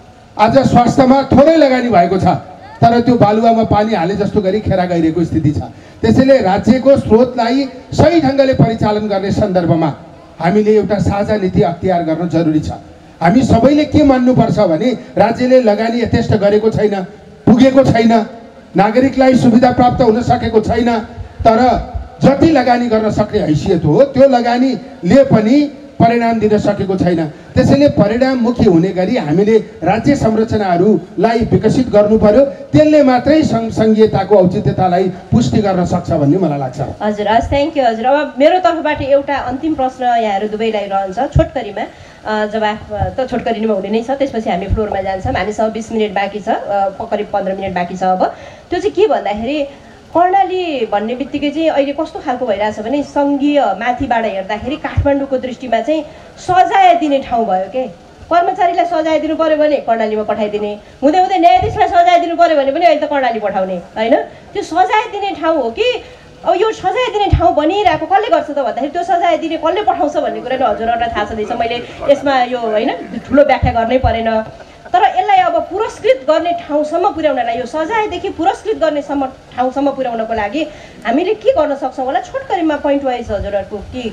आज स्वास्थ्यमा थोरै लगानी भएको छ तर त्यो बालुवामा पानी हाले जस्तो गरी खेरा गइरहेको स्थिति छ। त्यसैले राज्यको स्रोतलाई सही ढङ्गले परिचालन गर्ने सन्दर्भमा हामीले एउटा साझा नीति अख्तियार गर्न जरुरी छ। हामी सबैले के मान्नुपर्छ भने राज्यले लगानी यथेष्ट गरेको छैन, पुगेको छैन, नागरिकलाई सुविधा प्राप्त हुन सकेको छैन। तर जति लगानी गर्न सक्ने हैसियत हो त्यो लगानीले पनि परिणाम दिन सकेको छैन। त्यसैले परिणाममुखी हुने गरी हामीले राज्य संरचनाहरूलाई विकसित गर्नु पर्यो। त्यसले मात्रै सङ्घीयताको औचित्यतालाई पुष्टि गर्न सक्छ भन्ने मलाई लाग्छ। हजुर, हस्, थ्याङ्क यू हजुर। अब मेरो तर्फबाट एउटा अन्तिम प्रश्न यहाँहरू दुवैलाई रहन्छ, छोटकरीमा जवाफ त छोटकरीमा हुने नै छ, त्यसपछि हामी फ्लोरमा जान्छौँ। हामीसँग बिस मिनट बाँकी छ, करिब पन्ध्र मिनट बाँकी छ। अब त्यो चाहिँ के भन्दाखेरि कर्णाली भन्ने बित्तिकै चाहिँ अहिले कस्तो खालको भइरहेछ भने सङ्घीय माथिबाट हेर्दाखेरि काठमाडौँको दृष्टिमा चाहिँ सजाय दिने ठाउँ भयो के। कर्मचारीलाई सजाय दिनु पऱ्यो भने कर्णालीमा पठाइदिने, हुँदै हुँदै न्यायाधीशलाई सजाय दिनु पऱ्यो भने पनि अहिले त कर्णाली पठाउने होइन। त्यो सजाय दिने ठाउँ हो कि अब यो सजाय दिने ठाउँ बनिरहेको कसले गर्छ त भन्दाखेरि त्यो सजाय दिने कसले पठाउँछ भन्ने कुरा नि हजुरहरूलाई थाहा छँदैछ। मैले यसमा यो होइन ठुलो व्याख्या गर्नै परेन। तर यसलाई अब पुरस्कृत गर्ने ठाउँसम्म पुर्याउनलाई, यो सजायदेखि पुरस्कृत गर्नेसम्म ठाउँसम्म पुर्याउनको लागि हामीले के गर्न सक्छौँ होला? छोटकरीमा पोइन्ट वाइज हजुरहरूको के?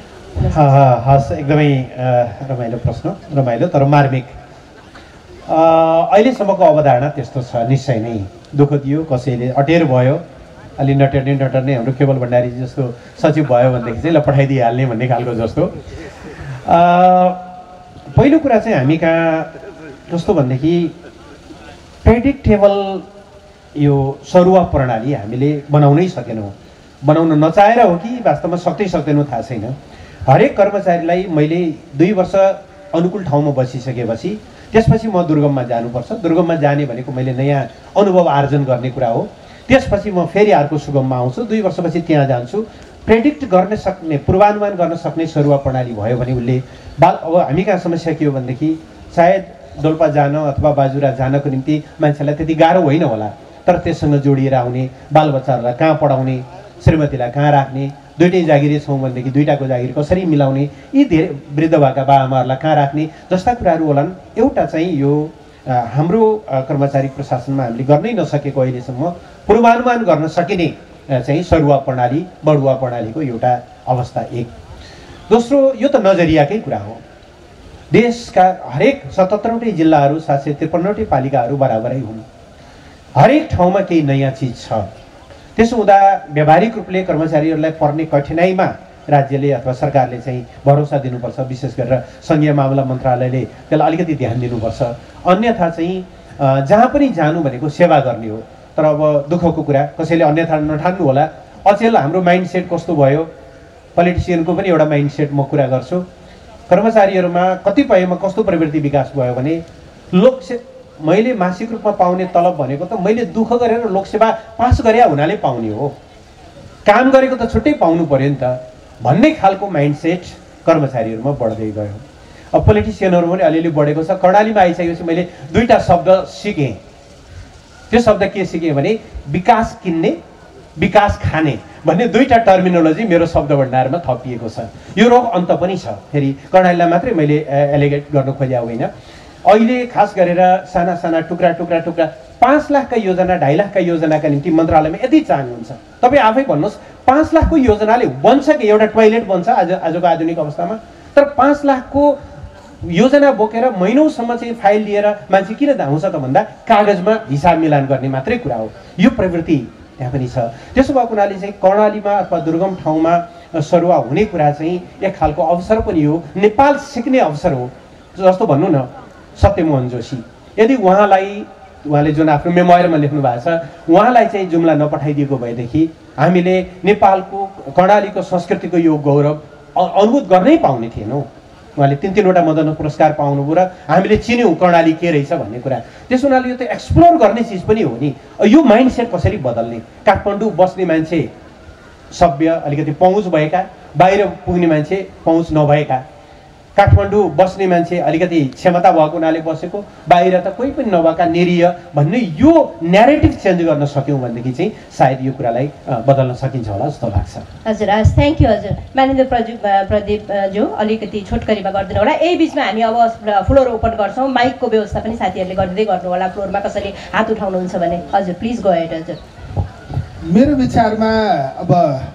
हस्, एकदमै रमाइलो प्रश्न, रमाइलो तर मार्मिक। अहिलेसम्मको अवधारणा त्यस्तो छ, निश्चय नै दुःख दियो, कसैले अटेर भयो, अलि नटर्ने नटर्ने हाम्रो केवल भण्डारी जस्तो सचिव भयो भनेदेखि चाहिँ ल पठाइदिइहाल्ने भन्ने खालको जस्तो। पहिलो कुरा चाहिँ हामी कहाँ कस्तो भनेदेखि प्रेडिक्टेबल यो सरुवा प्रणाली हामीले बनाउनै सकेनौँ। बनाउन नचाहेर हो कि वास्तवमा सक्दै सक्दैनौँ थाहा छैन। हरेक कर्मचारीलाई मैले दुई वर्ष अनुकूल ठाउँमा बसिसकेपछि त्यसपछि म दुर्गममा जानुपर्छ। दुर्गममा जाने भनेको मैले नयाँ अनुभव आर्जन गर्ने कुरा हो। त्यसपछि म फेरि अर्को सुगममा आउँछु, दुई वर्षपछि त्यहाँ जान्छु। प्रेडिक्ट गर्न सक्ने, पूर्वानुमान गर्न सक्ने सरुवा प्रणाली भयो भने उसले बाल अब हामी कहाँ समस्या के हो भनेदेखि सायद डोल्पा जान अथवा बाजुरा जानको निम्ति मान्छेलाई त्यति गाह्रो होइन होला, तर त्यससँग जोडिएर आउने, बालबच्चाहरूलाई कहाँ पढाउने, श्रीमतीलाई कहाँ राख्ने, दुइटै जागिरी छौँ भनेदेखि दुईटाको जागिर कसरी मिलाउने, यी धेरै वृद्ध भएका बाबाआमाहरूलाई कहाँ राख्ने जस्ता कुराहरू होलान्। एउटा चाहिँ यो हाम्रो कर्मचारी प्रशासनमा हामीले गर्नै नसकेको अहिलेसम्म पूर्वानुमान गर्न सकिने चाहिँ सरुवा प्रणाली, बढुवा प्रणालीको एउटा अवस्था एक। दोस्रो, यो त नजरियाकै कुरा हो। देशका हरेक सतहत्तरवटै जिल्लाहरू, सात सय त्रिपन्नवटै पालिकाहरू बराबरै हुन्। हरेक ठाउँमा केही नयाँ चिज छ। त्यसो हुँदा व्यावहारिक रूपले कर्मचारीहरूलाई पर्ने कठिनाइमा राज्यले अथवा सरकारले चाहिँ भरोसा दिनुपर्छ। विशेष गरेर सङ्घीय मामला मन्त्रालयले त्यसलाई अलिकति ध्यान दिनुपर्छ। अन्यथा चाहिँ जहाँ पनि जानु भनेको सेवा गर्ने हो। तर अब दुःखको कुरा, कसैले अन्यथा नठान्नु होला। अचेल हाम्रो माइन्डसेट कस्तो भयो, पोलिटिसियनको पनि एउटा माइन्डसेट म कुरा गर्छु। कर्मचारीहरूमा कतिपयमा कस्तो प्रवृत्ति विकास भयो भने लोक मैले मासिक रूपमा पाउने तलब भनेको त मैले दुःख गरेर लोकसेवा पास गरे हुनाले पाउने हो, काम गरेको त छुट्टै पाउनु पर्यो नि त भन्ने खालको माइन्डसेट कर्मचारीहरूमा बढ्दै गयो। अब पोलिटिसियनहरूमा पनि अलिअलि बढेको छ। कर्णालीमा आइसकेपछि मैले दुईवटा शब्द सिकेँ। त्यो शब्द के सिकेँ भने विकास किन्ने, विकास खाने भन्ने दुईवटा टर्मिनोलोजी मेरो शब्द भण्डारमा थपिएको छ। यो रोग अन्त पनि छ। फेरि कर्णालीलाई मात्रै मैले एलिगेट गर्न खोजेको होइन। अहिले खास गरेर साना साना टुक्रा टुक्रा टुक्रा पाँच लाखका योजना ढाई लाखका योजनाका निम्ति मन्त्रालयमा यति चाहनु हुन्छ। तपाईँ आफै भन्नुहोस्, पाँच लाखको योजनाले बन्छ कि एउटा टोइलेट बन्छ आज आजको आधुनिक अवस्थामा? तर पाँच लाखको योजना बोकेर महिनौसम्म चाहिँ फाइल लिएर मान्छे किन धाउँछ त भन्दा कागजमा हिसाब मिलान गर्ने मात्रै कुरा हो। यो प्रवृत्ति त्यहाँ पनि छ। त्यसो भएको हुनाले चाहिँ कर्णालीमा अथवा दुर्गम ठाउँमा सरुवा हुने कुरा चाहिँ एक खालको अवसर पनि हो, नेपाल सिक्ने अवसर हो। जस्तो भन्नु न सत्यमोहन जोशी, यदि उहाँलाई उहाँले जुन आफ्नो मेमोयरमा लेख्नु भएको छ उहाँलाई चाहिँ जुम्ला नपठाइदिएको भएदेखि हामीले नेपालको कर्णालीको संस्कृतिको यो गौरव अनुभूत गर्नै पाउने थिएनौँ। उहाँले तिन तिनवटा मदन पुरस्कार पाउनुभयो र हामीले चिन्यौँ कर्णाली के रहेछ भन्ने कुरा। त्यस हुनाले यो त एक्सप्लोर गर्ने चिज पनि हो नि। यो माइन्डसेट कसरी बदल्ने? काठमाडौँ बस्ने मान्छे सभ्य अलिकति पहुँच भएका, बाहिर पुग्ने मान्छे पहुँच नभएका, काठमाडौँ बस्ने मान्छे अलिकति क्षमता भएको हुनाले बसेको, बाहिर त कोही पनि नभएका निरीह भन्ने यो न्यारेटिभ चेन्ज गर्न सक्यौँ भनेदेखि चाहिँ सायद यो कुरालाई बदल्न सकिन्छ होला जस्तो लाग्छ। हजुर हस्, थ्याङ्क यू हजुर। माननीय प्रदीप प्रदीप जो अलिकति छोटकरीमा गरिदिनु होला। यही बिचमा हामी अब फ्लोर ओपन गर्छौँ। माइकको व्यवस्था पनि साथीहरूले गरिदिँदै गर्नु होला। फ्लोरमा कसैले हात उठाउनुहुन्छ भने हजुर प्लिज गो अहेड। हजुर मेरो विचारमा अब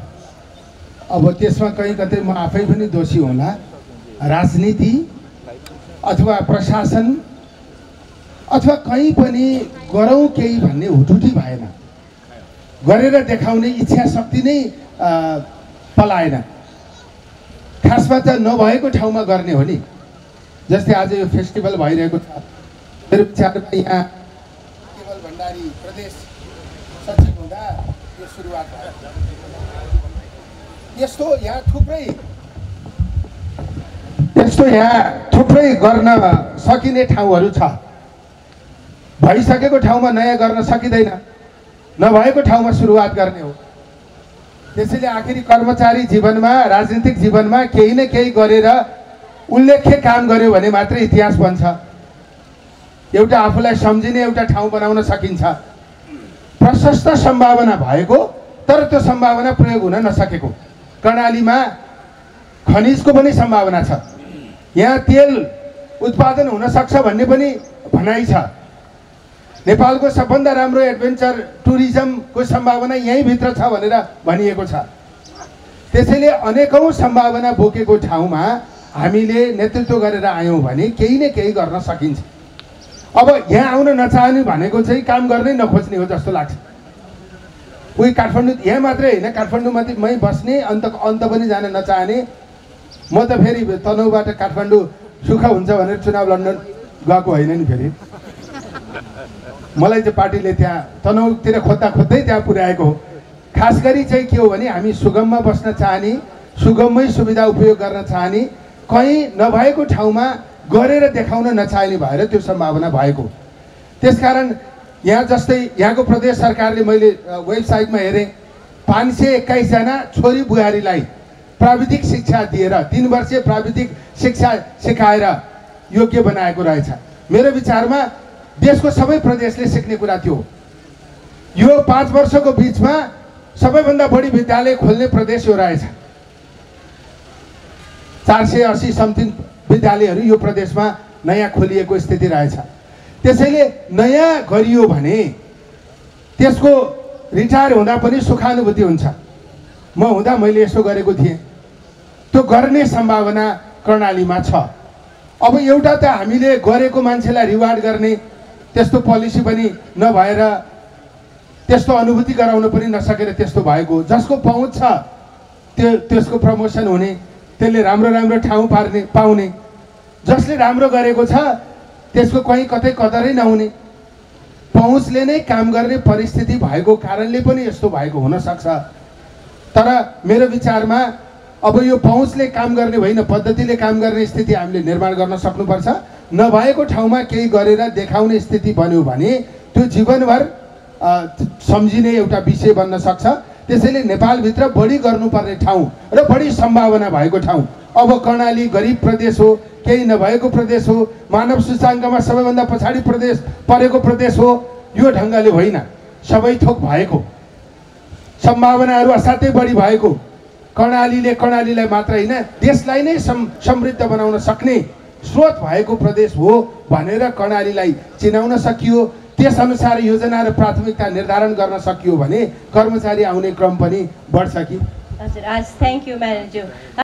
अब त्यसमा कहीँ कतै म आफै पनि दोषी होला। राजनीति अथवा प्रशासन अथवा कहीँ पनि गरौँ केही भन्ने हुटुटी भएन, गरेर देखाउने इच्छा शक्ति नै पलाएन। खासमा त नभएको ठाउँमा गर्ने हो नि। जस्तै आज यो फेस्टिभल भइरहेको छ, मेरो विचारमा यहाँ केवल भण्डारी प्रदेश सचिव हुँदा यो सुरुवात भयो। यस्तो यहाँ थुप्रै यस्तो यहाँ थुप्रै गर्न सकिने ठाउँहरू छ। भइसकेको ठाउँमा नयाँ गर्न सकिँदैन, नभएको ठाउँमा सुरुवात गर्ने हो। त्यसैले आखिरी कर्मचारी जीवनमा, राजनीतिक जीवनमा केही न केही गरेर उल्लेख्य काम गर्यो भने मात्रै इतिहास बन्छ। एउटा आफूलाई सम्झिने एउटा ठाउँ बनाउन सकिन्छ। प्रशस्त सम्भावना भएको तर त्यो सम्भावना प्रयोग हुन नसकेको। कर्णालीमा खनिजको पनि सम्भावना छ, यहाँ तेल उत्पादन हुन सक्छ भन्ने पनि भनाइ छ। नेपालको सबभन्दा राम्रो एडभेन्चर टुरिज्मको सम्भावना यहीँ भित्र छ भनेर भनिएको छ। त्यसैले अनेकौं सम्भावना बोकेको ठाउँमा हामीले नेतृत्व गरेर आयौँ भने केही न केही गर्न सकिन्छ। अब यहाँ आउन नचाहने भनेको चाहिँ काम गर्नै नखोज्ने हो जस्तो लाग्छ। उही काठमाडौँ यहाँ मात्रै होइन, काठमाडौँमा मै बस्ने अन्त अन्त पनि जान नचाहने। म त फेरि तनहुबाट काठमाडौँ सुख हुन्छ भनेर चुनाव लड्न गएको होइन नि। फेरि मलाई चाहिँ पार्टीले त्यहाँ तनहुतिर खोज्दा खोज्दै त्यहाँ पुर्याएको हो। खास गरी चाहिँ के हो भने हामी सुगममा बस्न चाहने, सुगममै सुविधा उपयोग गर्न चाहने, कहीँ नभएको ठाउँमा गरेर देखाउन नचाहने भएर त्यो सम्भावना भएको। त्यसकारण यहाँ जस्तै यहाँको प्रदेश सरकारले मैले वेबसाइटमा हेरेँ पाँच सय एक्काइसजना छोरी बुहारीलाई प्राविधिक शिक्षा दिएर तीन वर्षीय प्राविधिक शिक्षा सिकाएर योग्य बनाएको रहेछ। मेरो विचारमा देशको सबै प्रदेशले सिक्ने कुरा थियो। यो पाँच वर्षको बिचमा सबैभन्दा बढी विद्यालय खोल्ने प्रदेश यो रहेछ। चार सय अस्सी समथिङ विद्यालयहरू यो प्रदेशमा नयाँ खोलिएको स्थिति रहेछ। त्यसैले नयाँ गरियो भने त्यसको रिटायर हुँदा पनि सुखानुभूति हुन्छ। म हुँदा मैले यसो गरेको थिएँ, त्यो गर्ने सम्भावना कर्णालीमा छ। अब एउटा त हामीले गरेको मान्छेलाई रिवार्ड गर्ने त्यस्तो पोलिसी पनि नभएर त्यस्तो अनुभूति गराउन पनि नसकेर त्यस्तो भएको। जसको पहुँच छ त्यो त्यसको प्रमोसन हुने, त्यसले राम्रो राम्रो ठाउँ पार्ने पाउने, जसले राम्रो गरेको छ त्यसको कहीँ कतै कदरै नहुने, पहुँचले नै काम गर्ने परिस्थिति भएको कारणले पनि यस्तो भएको हुनसक्छ। तर मेरो विचारमा अब यो पहुँचले काम गर्ने होइन, पद्धतिले काम गर्ने स्थिति हामीले निर्माण गर्न सक्नुपर्छ। नभएको ठाउँमा केही गरेर देखाउने स्थिति बन्यो भने त्यो जीवनभर सम्झिने एउटा विषय बन्न सक्छ। त्यसैले नेपालभित्र बढी गर्नुपर्ने ठाउँ र बढी सम्भावना भएको ठाउँ, अब कर्णाली गरिब प्रदेश हो, केही नभएको प्रदेश हो, मानव सूचाङ्कमा सबैभन्दा पछाडि प्रदेश परेको प्रदेश हो, यो ढङ्गले होइन, सबै थोक भएको, सम्भावनाहरू असाध्यै बढी भएको, कर्णालीले कर्णालीलाई मात्र होइन देशलाई नै सम समृद्ध बनाउन सक्ने स्रोत भएको प्रदेश हो भनेर कर्णालीलाई चिनाउन सकियो। त्यसअनुसार योजना र प्राथमिकता निर्धारण गर्न सकियो भने कर्मचारी आउने क्रम पनि बढ्छ कि। हजुर, आज थ्याङ्क यू म्यानेजर।